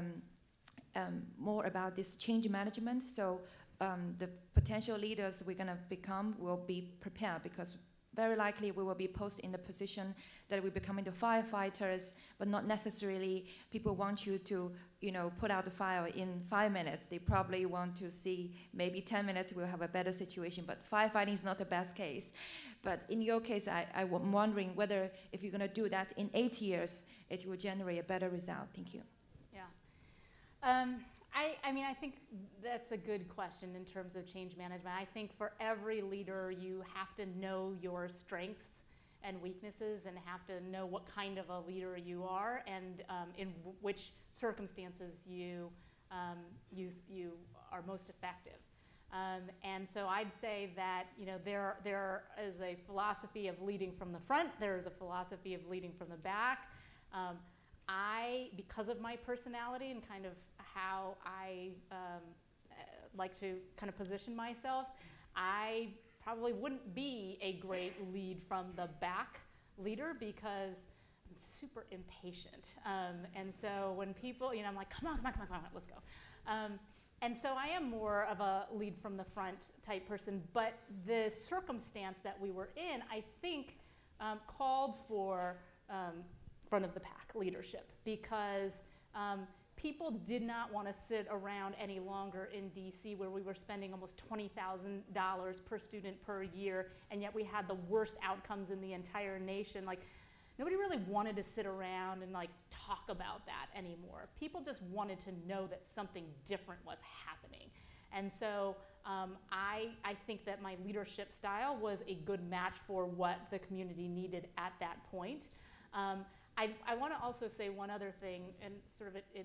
more about this change management. So the potential leaders we're going to become will be prepared, because very likely we will be posted in the position that we're becoming the firefighters, but not necessarily people want you to, you know, put out the fire in 5 minutes. They probably want to see maybe 10 minutes we'll have a better situation, but firefighting is not the best case. But in your case, I'm wondering whether if you're going to do that in 8 years, it will generate a better result. Thank you. Yeah. I mean, I think that's a good question in terms of change management. I think for every leader, you have to know your strengths and weaknesses and have to know what kind of a leader you are and in which circumstances you are most effective. And so I'd say that, you know, there is a philosophy of leading from the front, there is a philosophy of leading from the back. Because of my personality and kind of how I like to kind of position myself, I probably wouldn't be a great lead from the back leader because I'm super impatient. And so when people, you know, I'm like, come on, let's go. And so I am more of a lead from the front type person, but the circumstance that we were in, I think, called for front of the pack leadership because people did not want to sit around any longer in DC where we were spending almost $20,000 per student per year, and yet we had the worst outcomes in the entire nation. Like, nobody really wanted to sit around and like talk about that anymore. People just wanted to know that something different was happening. And so I think that my leadership style was a good match for what the community needed at that point. I want to also say one other thing, and sort of it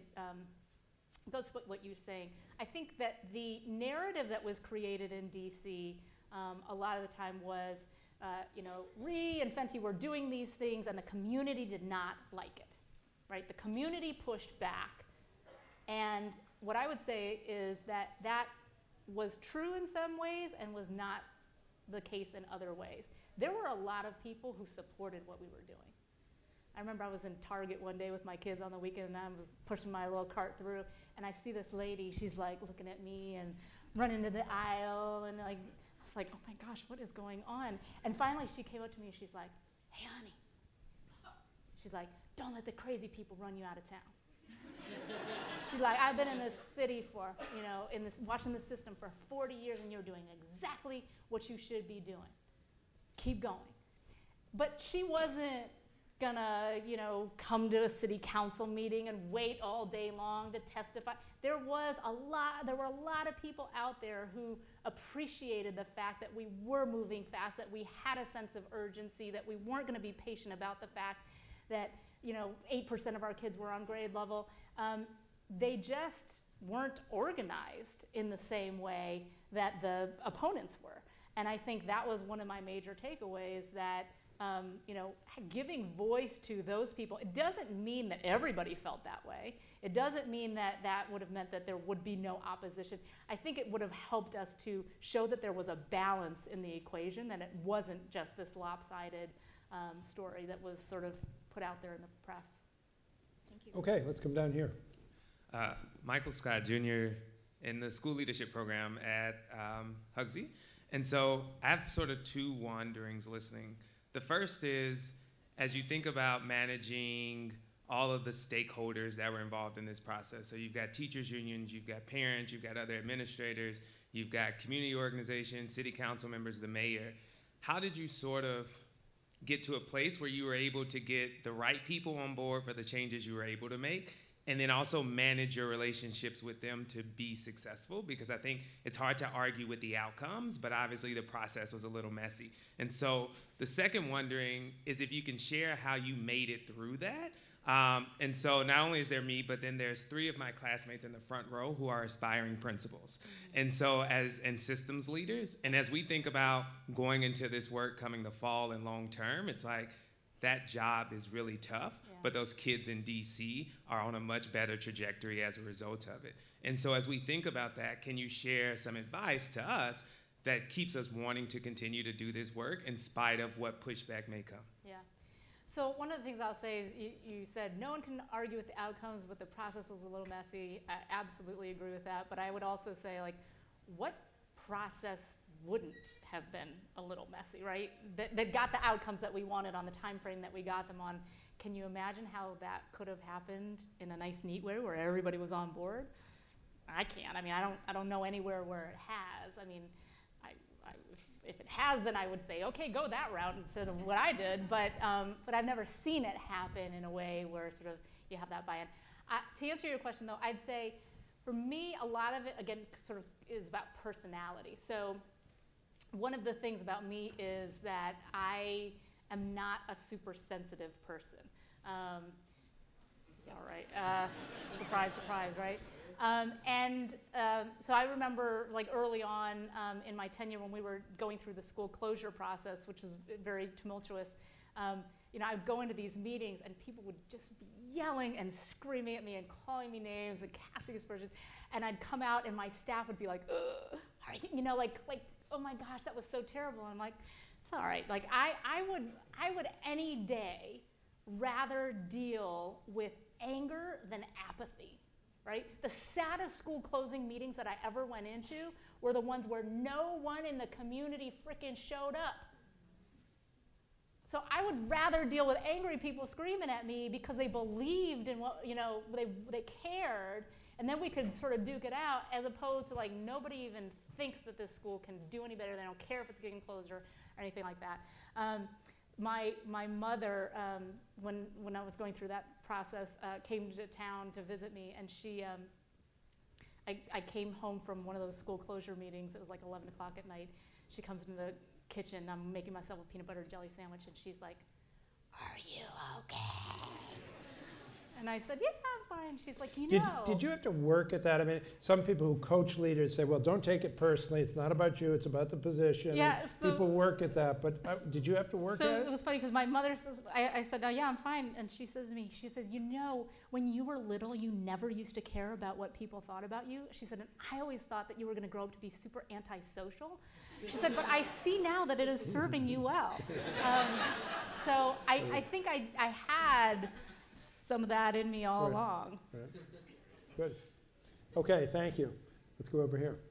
goes with what you're saying. I think that the narrative that was created in DC a lot of the time was, you know, Rhee and Fenty were doing these things and the community did not like it, right? The community pushed back. And what I would say is that that was true in some ways and was not the case in other ways. There were a lot of people who supported what we were doing. I remember I was in Target one day with my kids on the weekend and I was pushing my little cart through and I see this lady, she's like looking at me and running to the aisle and like, I was like, oh my gosh, what is going on? And finally she came up to me and she's like, hey honey, she's like, don't let the crazy people run you out of town. She's like, I've been in this city for, you know, watching the system for 40 years and you're doing exactly what you should be doing. Keep going. But she wasn't gonna, you know, come to a city council meeting and wait all day long to testify. There were a lot of people out there who appreciated the fact that we were moving fast, that we had a sense of urgency, that we weren't gonna be patient about the fact that, you know, 8% of our kids were on grade level. They just weren't organized in the same way that the opponents were. And I think that was one of my major takeaways, that you know, giving voice to those people, it doesn't mean that everybody felt that way. It doesn't mean that that would have meant that there would be no opposition. I think it would have helped us to show that there was a balance in the equation, that it wasn't just this lopsided story that was sort of put out there in the press. Thank you. Okay, let's come down here. Michael Scott Jr. in the school leadership program at Hugsy. And so I have sort of two wanderings listening. The first is, as you think about managing all of the stakeholders that were involved in this process, so you've got teachers unions, you've got parents, you've got other administrators, you've got community organizations, city council members, the mayor. How did you sort of get to a place where you were able to get the right people on board for the changes you were able to make, and then also manage your relationships with them to be successful? Because I think it's hard to argue with the outcomes, but obviously the process was a little messy. And so the second wondering is if you can share how you made it through that. And so not only is there me, but then there's 3 of my classmates in the front row who are aspiring principals. And so and systems leaders, and as we think about going into this work coming the fall and long term, it's like, that job is really tough, but those kids in DC are on a much better trajectory as a result of it. And so as we think about that, can you share some advice to us that keeps us wanting to continue to do this work in spite of what pushback may come? Yeah. So one of the things I'll say is you said no one can argue with the outcomes, but the process was a little messy. I absolutely agree with that. But I would also say, like, what process wouldn't have been a little messy, right? That got the outcomes that we wanted on the time frame that we got them on. Can you imagine how that could have happened in a nice, neat way where everybody was on board? I can't. I mean, I don't know anywhere where it has. I mean, if it has, then I would say, okay, go that route instead of what I did. But I've never seen it happen in a way where sort of you have that buy-in. To answer your question, though, I'd say for me, a lot of it, again, sort of is about personality. So one of the things about me is that I am not a super sensitive person. Yeah, right. Surprise, surprise, right? So I remember, like, early on in my tenure when we were going through the school closure process, which was very tumultuous, you know, I would go into these meetings and people would just be yelling and screaming at me and calling me names and casting aspersions, and I'd come out and my staff would be like, ugh, you know, like, oh my gosh, that was so terrible. And I'm like, it's all right. Like, I would any day rather deal with anger than apathy, right? The saddest school closing meetings that I ever went into were the ones where no one in the community frickin' showed up. So I would rather deal with angry people screaming at me because they believed in what, you know, they cared, and then we could sort of duke it out, as opposed to, like, nobody even thinks that this school can do any better. They don't care if it's getting closed or anything like that. My mother, when I was going through that process, came to town to visit me, and she, I came home from one of those school closure meetings. It was like 11 o'clock at night. She comes into the kitchen, I'm making myself a peanut butter and jelly sandwich, and she's like, "Are you okay?" And I said, "Yeah, I'm fine." She's like, "You know." Did you have to work at that? I mean, some people who coach leaders say, well, don't take it personally. It's not about you. It's about the position. Yeah, so, people work at that. But did you have to work at it? So it was funny because my mother says, I said, "Oh, yeah, I'm fine." And she says to me, she said, "You know, when you were little, you never used to care about what people thought about you." She said, "And I always thought that you were going to grow up to be super antisocial." She said, "But I see now that it is serving you well." So I think I had some of that in me all along. Right. Good. Okay, thank you. Let's go over here.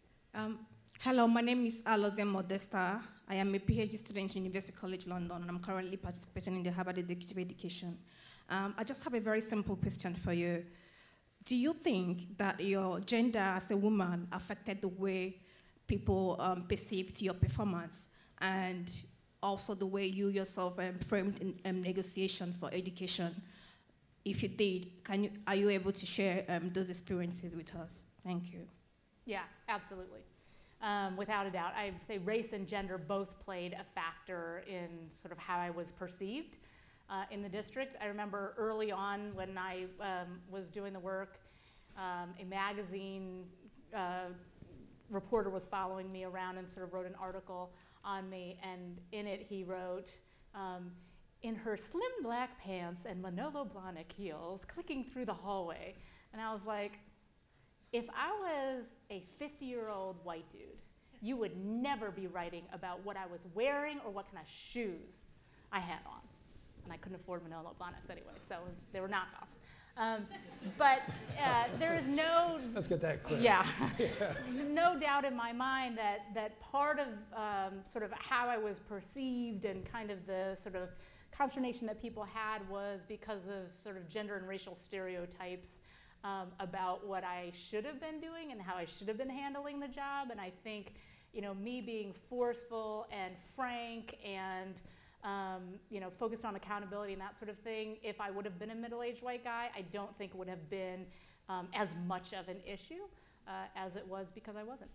Hello, my name is Aloze Modesta. I am a PhD student in University College London, and I'm currently participating in the Harvard Executive Education. I just have a very simple question for you. Do you think that your gender as a woman affected the way people perceived your performance, and also the way you yourself framed in negotiation for education? If you did, are you able to share those experiences with us? Thank you. Yeah, absolutely. Without a doubt. I'd say race and gender both played a factor in sort of how I was perceived in the district. I remember early on when I was doing the work, a magazine reporter was following me around and sort of wrote an article on me, and in it he wrote, "In her slim black pants and Manolo Blahnik heels, clicking through the hallway." And I was like, if I was a 50-year-old white dude, you would never be writing about what I was wearing or what kind of shoes I had on. And I couldn't afford Manolo Blahniks anyway, so they were knockoffs. But there is no... Let's get that clear. Yeah. No doubt in my mind that part of sort of how I was perceived and kind of the sort of consternation that people had was because of sort of gender and racial stereotypes about what I should have been doing and how I should have been handling the job. And I think, you know, me being forceful and frank and you know, focused on accountability and that sort of thing, if I would have been a middle-aged white guy, I don't think it would have been as much of an issue as it was because I wasn't.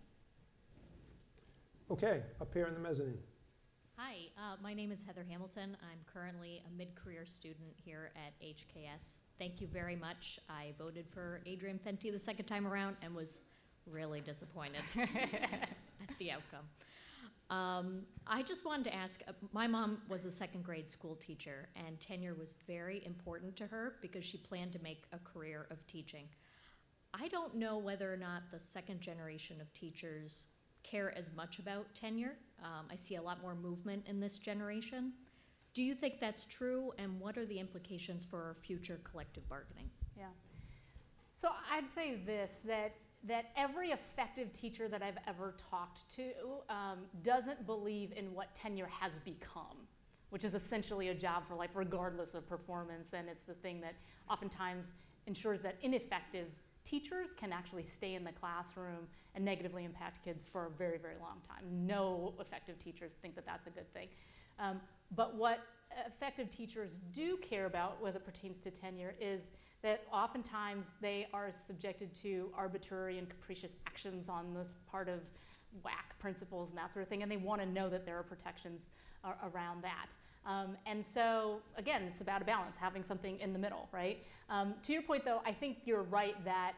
Okay, up here in the mezzanine. Hi, my name is Heather Hamilton. I'm currently a mid-career student here at HKS. Thank you very much. I voted for Adrian Fenty the second time around and was really disappointed at the outcome. I just wanted to ask, my mom was a second grade school teacher, and tenure was very important to her because she planned to make a career of teaching. I don't know whether or not the second generation of teachers care as much about tenure. I see a lot more movement in this generation. Do you think that's true, and what are the implications for future collective bargaining? Yeah. So I'd say this, that every effective teacher that I've ever talked to doesn't believe in what tenure has become, which is essentially a job for life regardless of performance, and it's the thing that oftentimes ensures that ineffective teachers can actually stay in the classroom and negatively impact kids for a very, very long time. No effective teachers think that that's a good thing. But what effective teachers do care about as it pertains to tenure is that oftentimes they are subjected to arbitrary and capricious actions on this part of WAC principles and that sort of thing, and they want to know that there are protections around that. And so, again, it's about a balance, having something in the middle, right? To your point, though, I think you're right that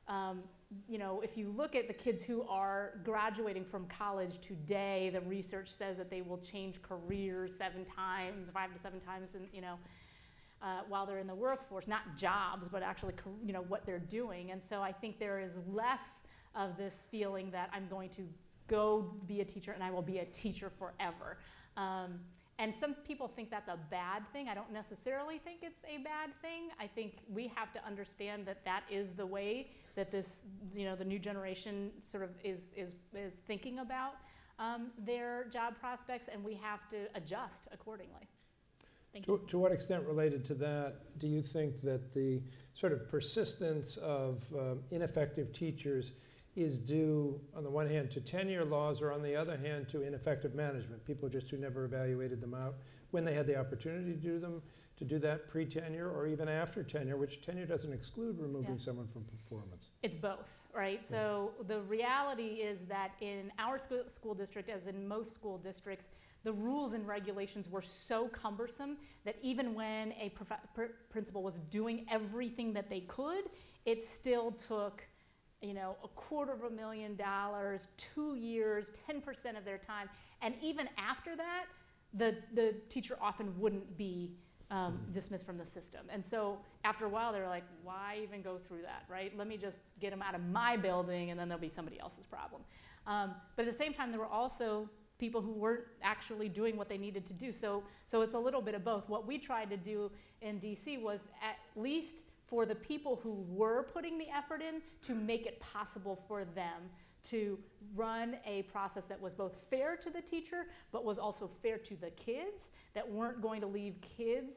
you know, if you look at the kids who are graduating from college today, the research says that they will change careers 5 to 7 times, in, you know, while they're in the workforce, not jobs, but actually, you know, what they're doing. And so I think there is less of this feeling that I'm going to go be a teacher and I will be a teacher forever. And some people think that's a bad thing. I don't necessarily think it's a bad thing. I think we have to understand that that is the way that this, you know, the new generation sort of is thinking about their job prospects, and we have to adjust accordingly. Thank you. To what extent related to that, do you think that the sort of persistence of ineffective teachers is due, on the one hand, to tenure laws, or on the other hand, to ineffective management? People just who never evaluated them out when they had the opportunity to do that pre-tenure or even after tenure, which tenure doesn't exclude removing someone from performance. It's both, right? So the reality is that in our school district, as in most school districts, the rules and regulations were so cumbersome that even when a principal was doing everything that they could, it still took, you know, $250,000, 2 years, 10% of their time. And even after that, the teacher often wouldn't be dismissed from the system. And so after a while, they're like, why even go through that, right? Let me just get them out of my building, and then they'll be somebody else's problem. But at the same time, there were also people who weren't actually doing what they needed to do. So it's a little bit of both. What we tried to do in DC was, at least for the people who were putting the effort in, to make it possible for them to run a process that was both fair to the teacher, but was also fair to the kids, that weren't going to leave kids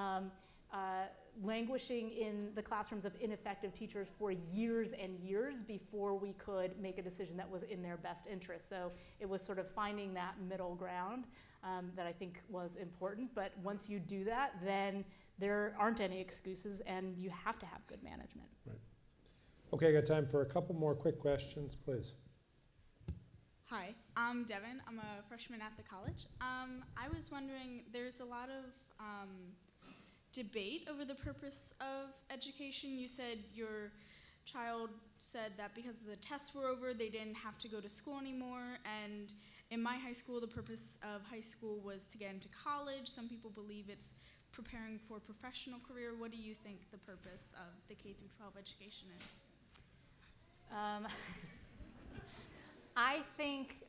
languishing in the classrooms of ineffective teachers for years and years before we could make a decision that was in their best interest. So it was sort of finding that middle ground that I think was important. But once you do that, then there aren't any excuses, and you have to have good management. Right. Okay, I got time for a couple more quick questions, please. Hi, I'm Devin. I'm a freshman at the college. I was wondering, there's a lot of debate over the purpose of education. You said your child said that because the tests were over, they didn't have to go to school anymore. And in my high school, the purpose of high school was to get into college. Some people believe it's preparing for a professional career. What do you think the purpose of the K-12 education is? I think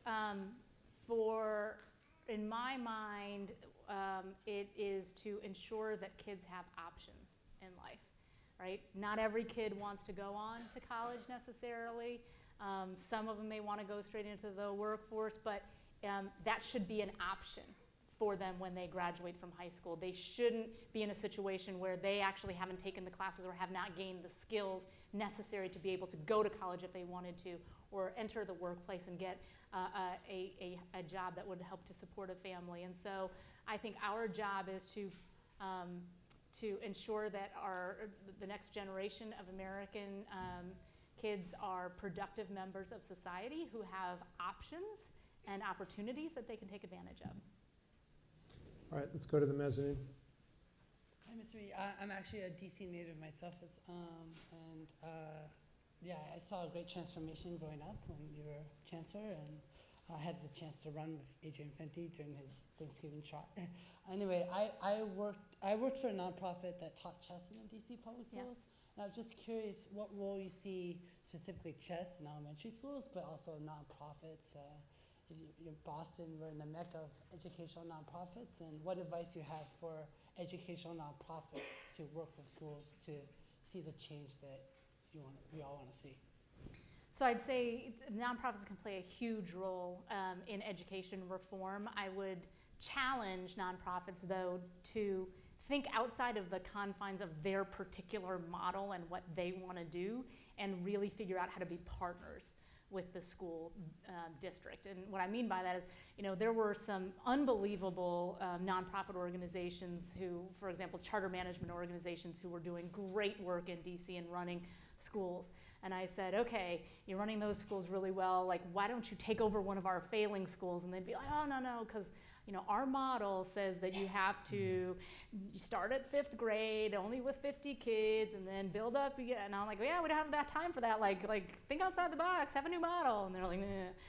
in my mind, it is to ensure that kids have options in life, right? Not every kid wants to go on to college necessarily. Some of them may want to go straight into the workforce, but that should be an option for them when they graduate from high school. They shouldn't be in a situation where they actually haven't taken the classes or have not gained the skills necessary to be able to go to college if they wanted to, or enter the workplace and get a job that would help to support a family. And so I think our job is to ensure that the next generation of American kids are productive members of society who have options and opportunities that they can take advantage of. All right, let's go to the mezzanine. Hi, Ms. Rhee. I'm actually a DC native myself, yeah, I saw a great transformation growing up when you were chancellor, and I had the chance to run with Adrian Fenty during his Thanksgiving trot. Anyway, I worked for a nonprofit that taught chess in the DC public schools, and I was just curious what role you see specifically chess in elementary schools, but also nonprofits. In Boston, we're in the mecca of educational nonprofits, and what advice you have for educational nonprofits to work with schools to see the change that we all want to see. So I'd say nonprofits can play a huge role in education reform. I would challenge nonprofits, though, to think outside of the confines of their particular model and what they want to do, and really figure out how to be partners with the school district. And what I mean by that is, there were some unbelievable nonprofit organizations who, for example, charter management organizations who were doing great work in DC and running schools. And I said, okay, you're running those schools really well, like, why don't you take over one of our failing schools? And they'd be like, oh, no, because You know, our model says that you have to you start at 5th grade, only with 50 kids, and then build up again. And I'm like, yeah, we don't have that time for that. Like think outside the box, have a new model. And they're like,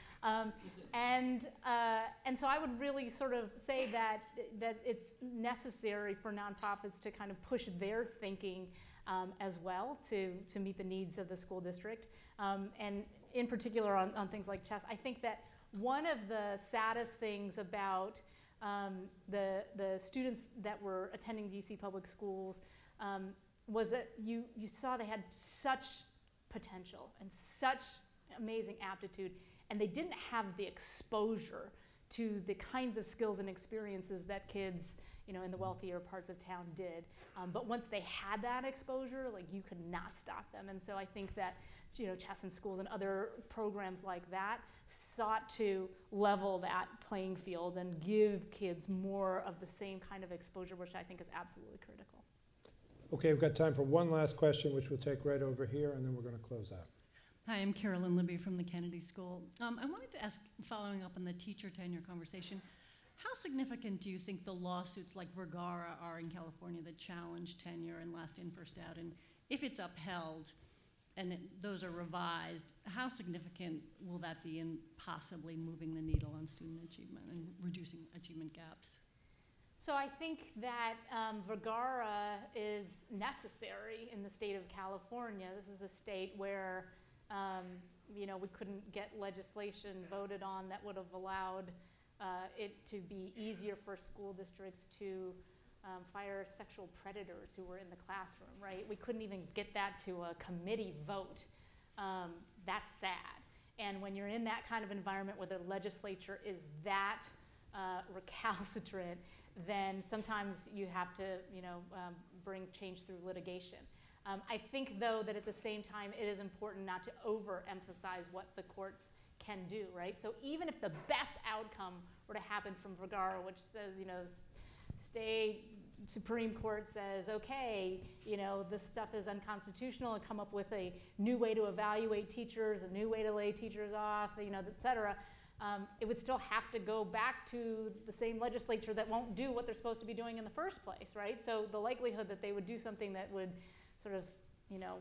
and so I would really sort of say that it's necessary for nonprofits to kind of push their thinking as well to meet the needs of the school district. And in particular on things like chess, I think that one of the saddest things about the students that were attending DC public schools was that you saw they had such potential and such amazing aptitude, and they didn't have the exposure to the kinds of skills and experiences that kids, you know, in the wealthier parts of town did. But once they had that exposure, like, you could not stop them. And so I think that, you know, chess in schools and other programs like that sought to level that playing field and give kids more of the same kind of exposure, which I think is absolutely critical. Okay, we've got time for one last question, which we'll take right over here, and then we're going to close out. Hi, I'm Carolyn Libby from the Kennedy School. I wanted to ask, following up on the teacher tenure conversation, how significant do you think the lawsuits like Vergara are in California that challenge tenure and last in, first out? And if it's upheld and those are revised, how significant will that be in possibly moving the needle on student achievement and reducing achievement gaps? So I think that Vergara is necessary in the state of California. This is a state where you know, we couldn't get legislation voted on that would have allowed it to be easier for school districts to fire sexual predators who were in the classroom, right? We couldn't even get that to a committee vote. That's sad. And when you're in that kind of environment where the legislature is that recalcitrant, then sometimes you have to, you know, bring change through litigation. I think, though, that at the same time, it is important not to overemphasize what the courts can do, right? So even if the best outcome were to happen from Vergara, which says, you know, state Supreme Court says, okay, you know, this stuff is unconstitutional, and come up with a new way to evaluate teachers, a new way to lay teachers off, you know, et cetera, it would still have to go back to the same legislature that won't do what they're supposed to be doing in the first place, right? So the likelihood that they would do something that would sort of, you know,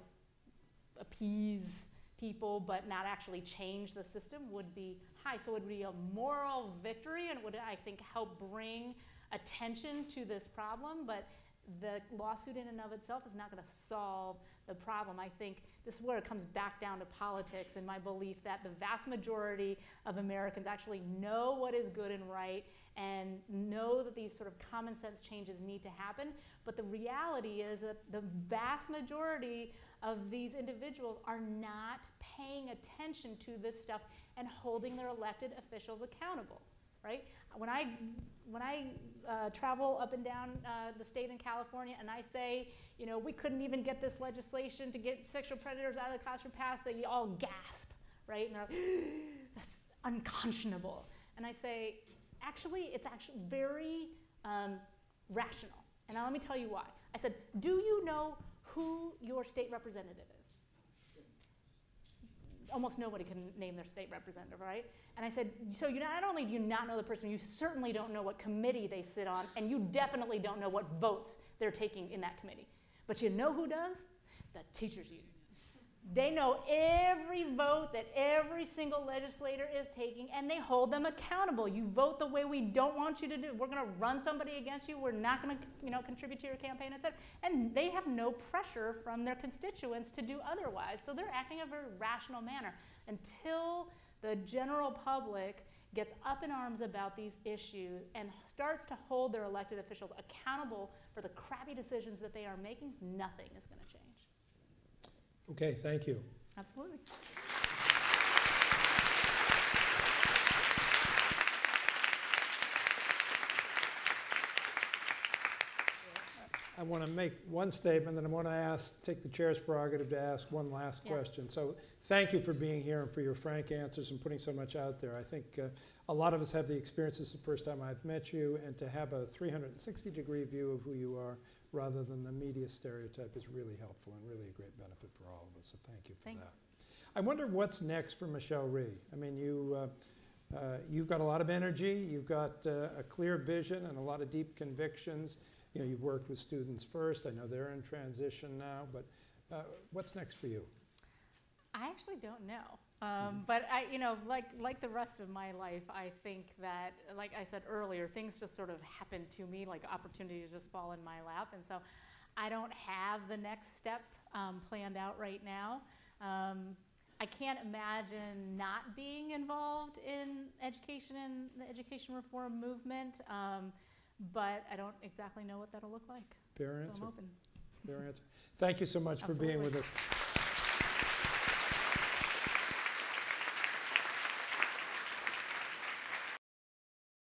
appease people but not actually change the system would be high. So it would be a moral victory, and would, I think, help bring attention to this problem, but the lawsuit in and of itself is not going to solve the problem. I think this is where it comes back down to politics and my belief that the vast majority of Americans actually know what is good and right and know that these sort of common sense changes need to happen. But the reality is that the vast majority of these individuals are not paying attention to this stuff and holding their elected officials accountable, right? When I travel up and down the state in California and I say, you know, we couldn't even get this legislation to get sexual predators out of the classroom passed, they all gasp, right? And they're like, that's unconscionable. And I say, actually, it's actually very rational. And now let me tell you why. I said, do you know who your state representative is? Almost nobody can name their state representative, right? And I said, so you not only do you not know the person, you certainly don't know what committee they sit on, and you definitely don't know what votes they're taking in that committee. But you know who does? The teachers union. They know every vote that every single legislator is taking, and they hold them accountable. You vote the way we don't want you to do. We're going to run somebody against you. We're not going to, you know, contribute to your campaign, et cetera. And they have no pressure from their constituents to do otherwise. So they're acting in a very rational manner until the general public gets up in arms about these issues and starts to hold their elected officials accountable for the crappy decisions that they are making. Nothing is going to change. Okay, thank you. Absolutely. I want to make one statement, and I want to take the chair's prerogative to ask one last question. So thank you for being here and for your frank answers and putting so much out there. I think a lot of us have the experience. This is the first time I've met you, and to have a 360-degree view of who you are rather than the media stereotype is really helpful and really a great benefit for all of us. So thank you for that. I wonder what's next for Michelle Rhee. I mean, you You've got a lot of energy, you've got a clear vision and a lot of deep convictions. You know, you've worked with Students First. I know they're in transition now, but what's next for you? I actually don't know. But I, you know, like the rest of my life, I think that, like I said earlier, things just sort of happen to me, like opportunities just fall in my lap. And so I don't have the next step planned out right now. I can't imagine not being involved in education and the education reform movement, but I don't exactly know what that'll look like. Fair answer. So I'm open. Fair answer. Thank you so much for being with us.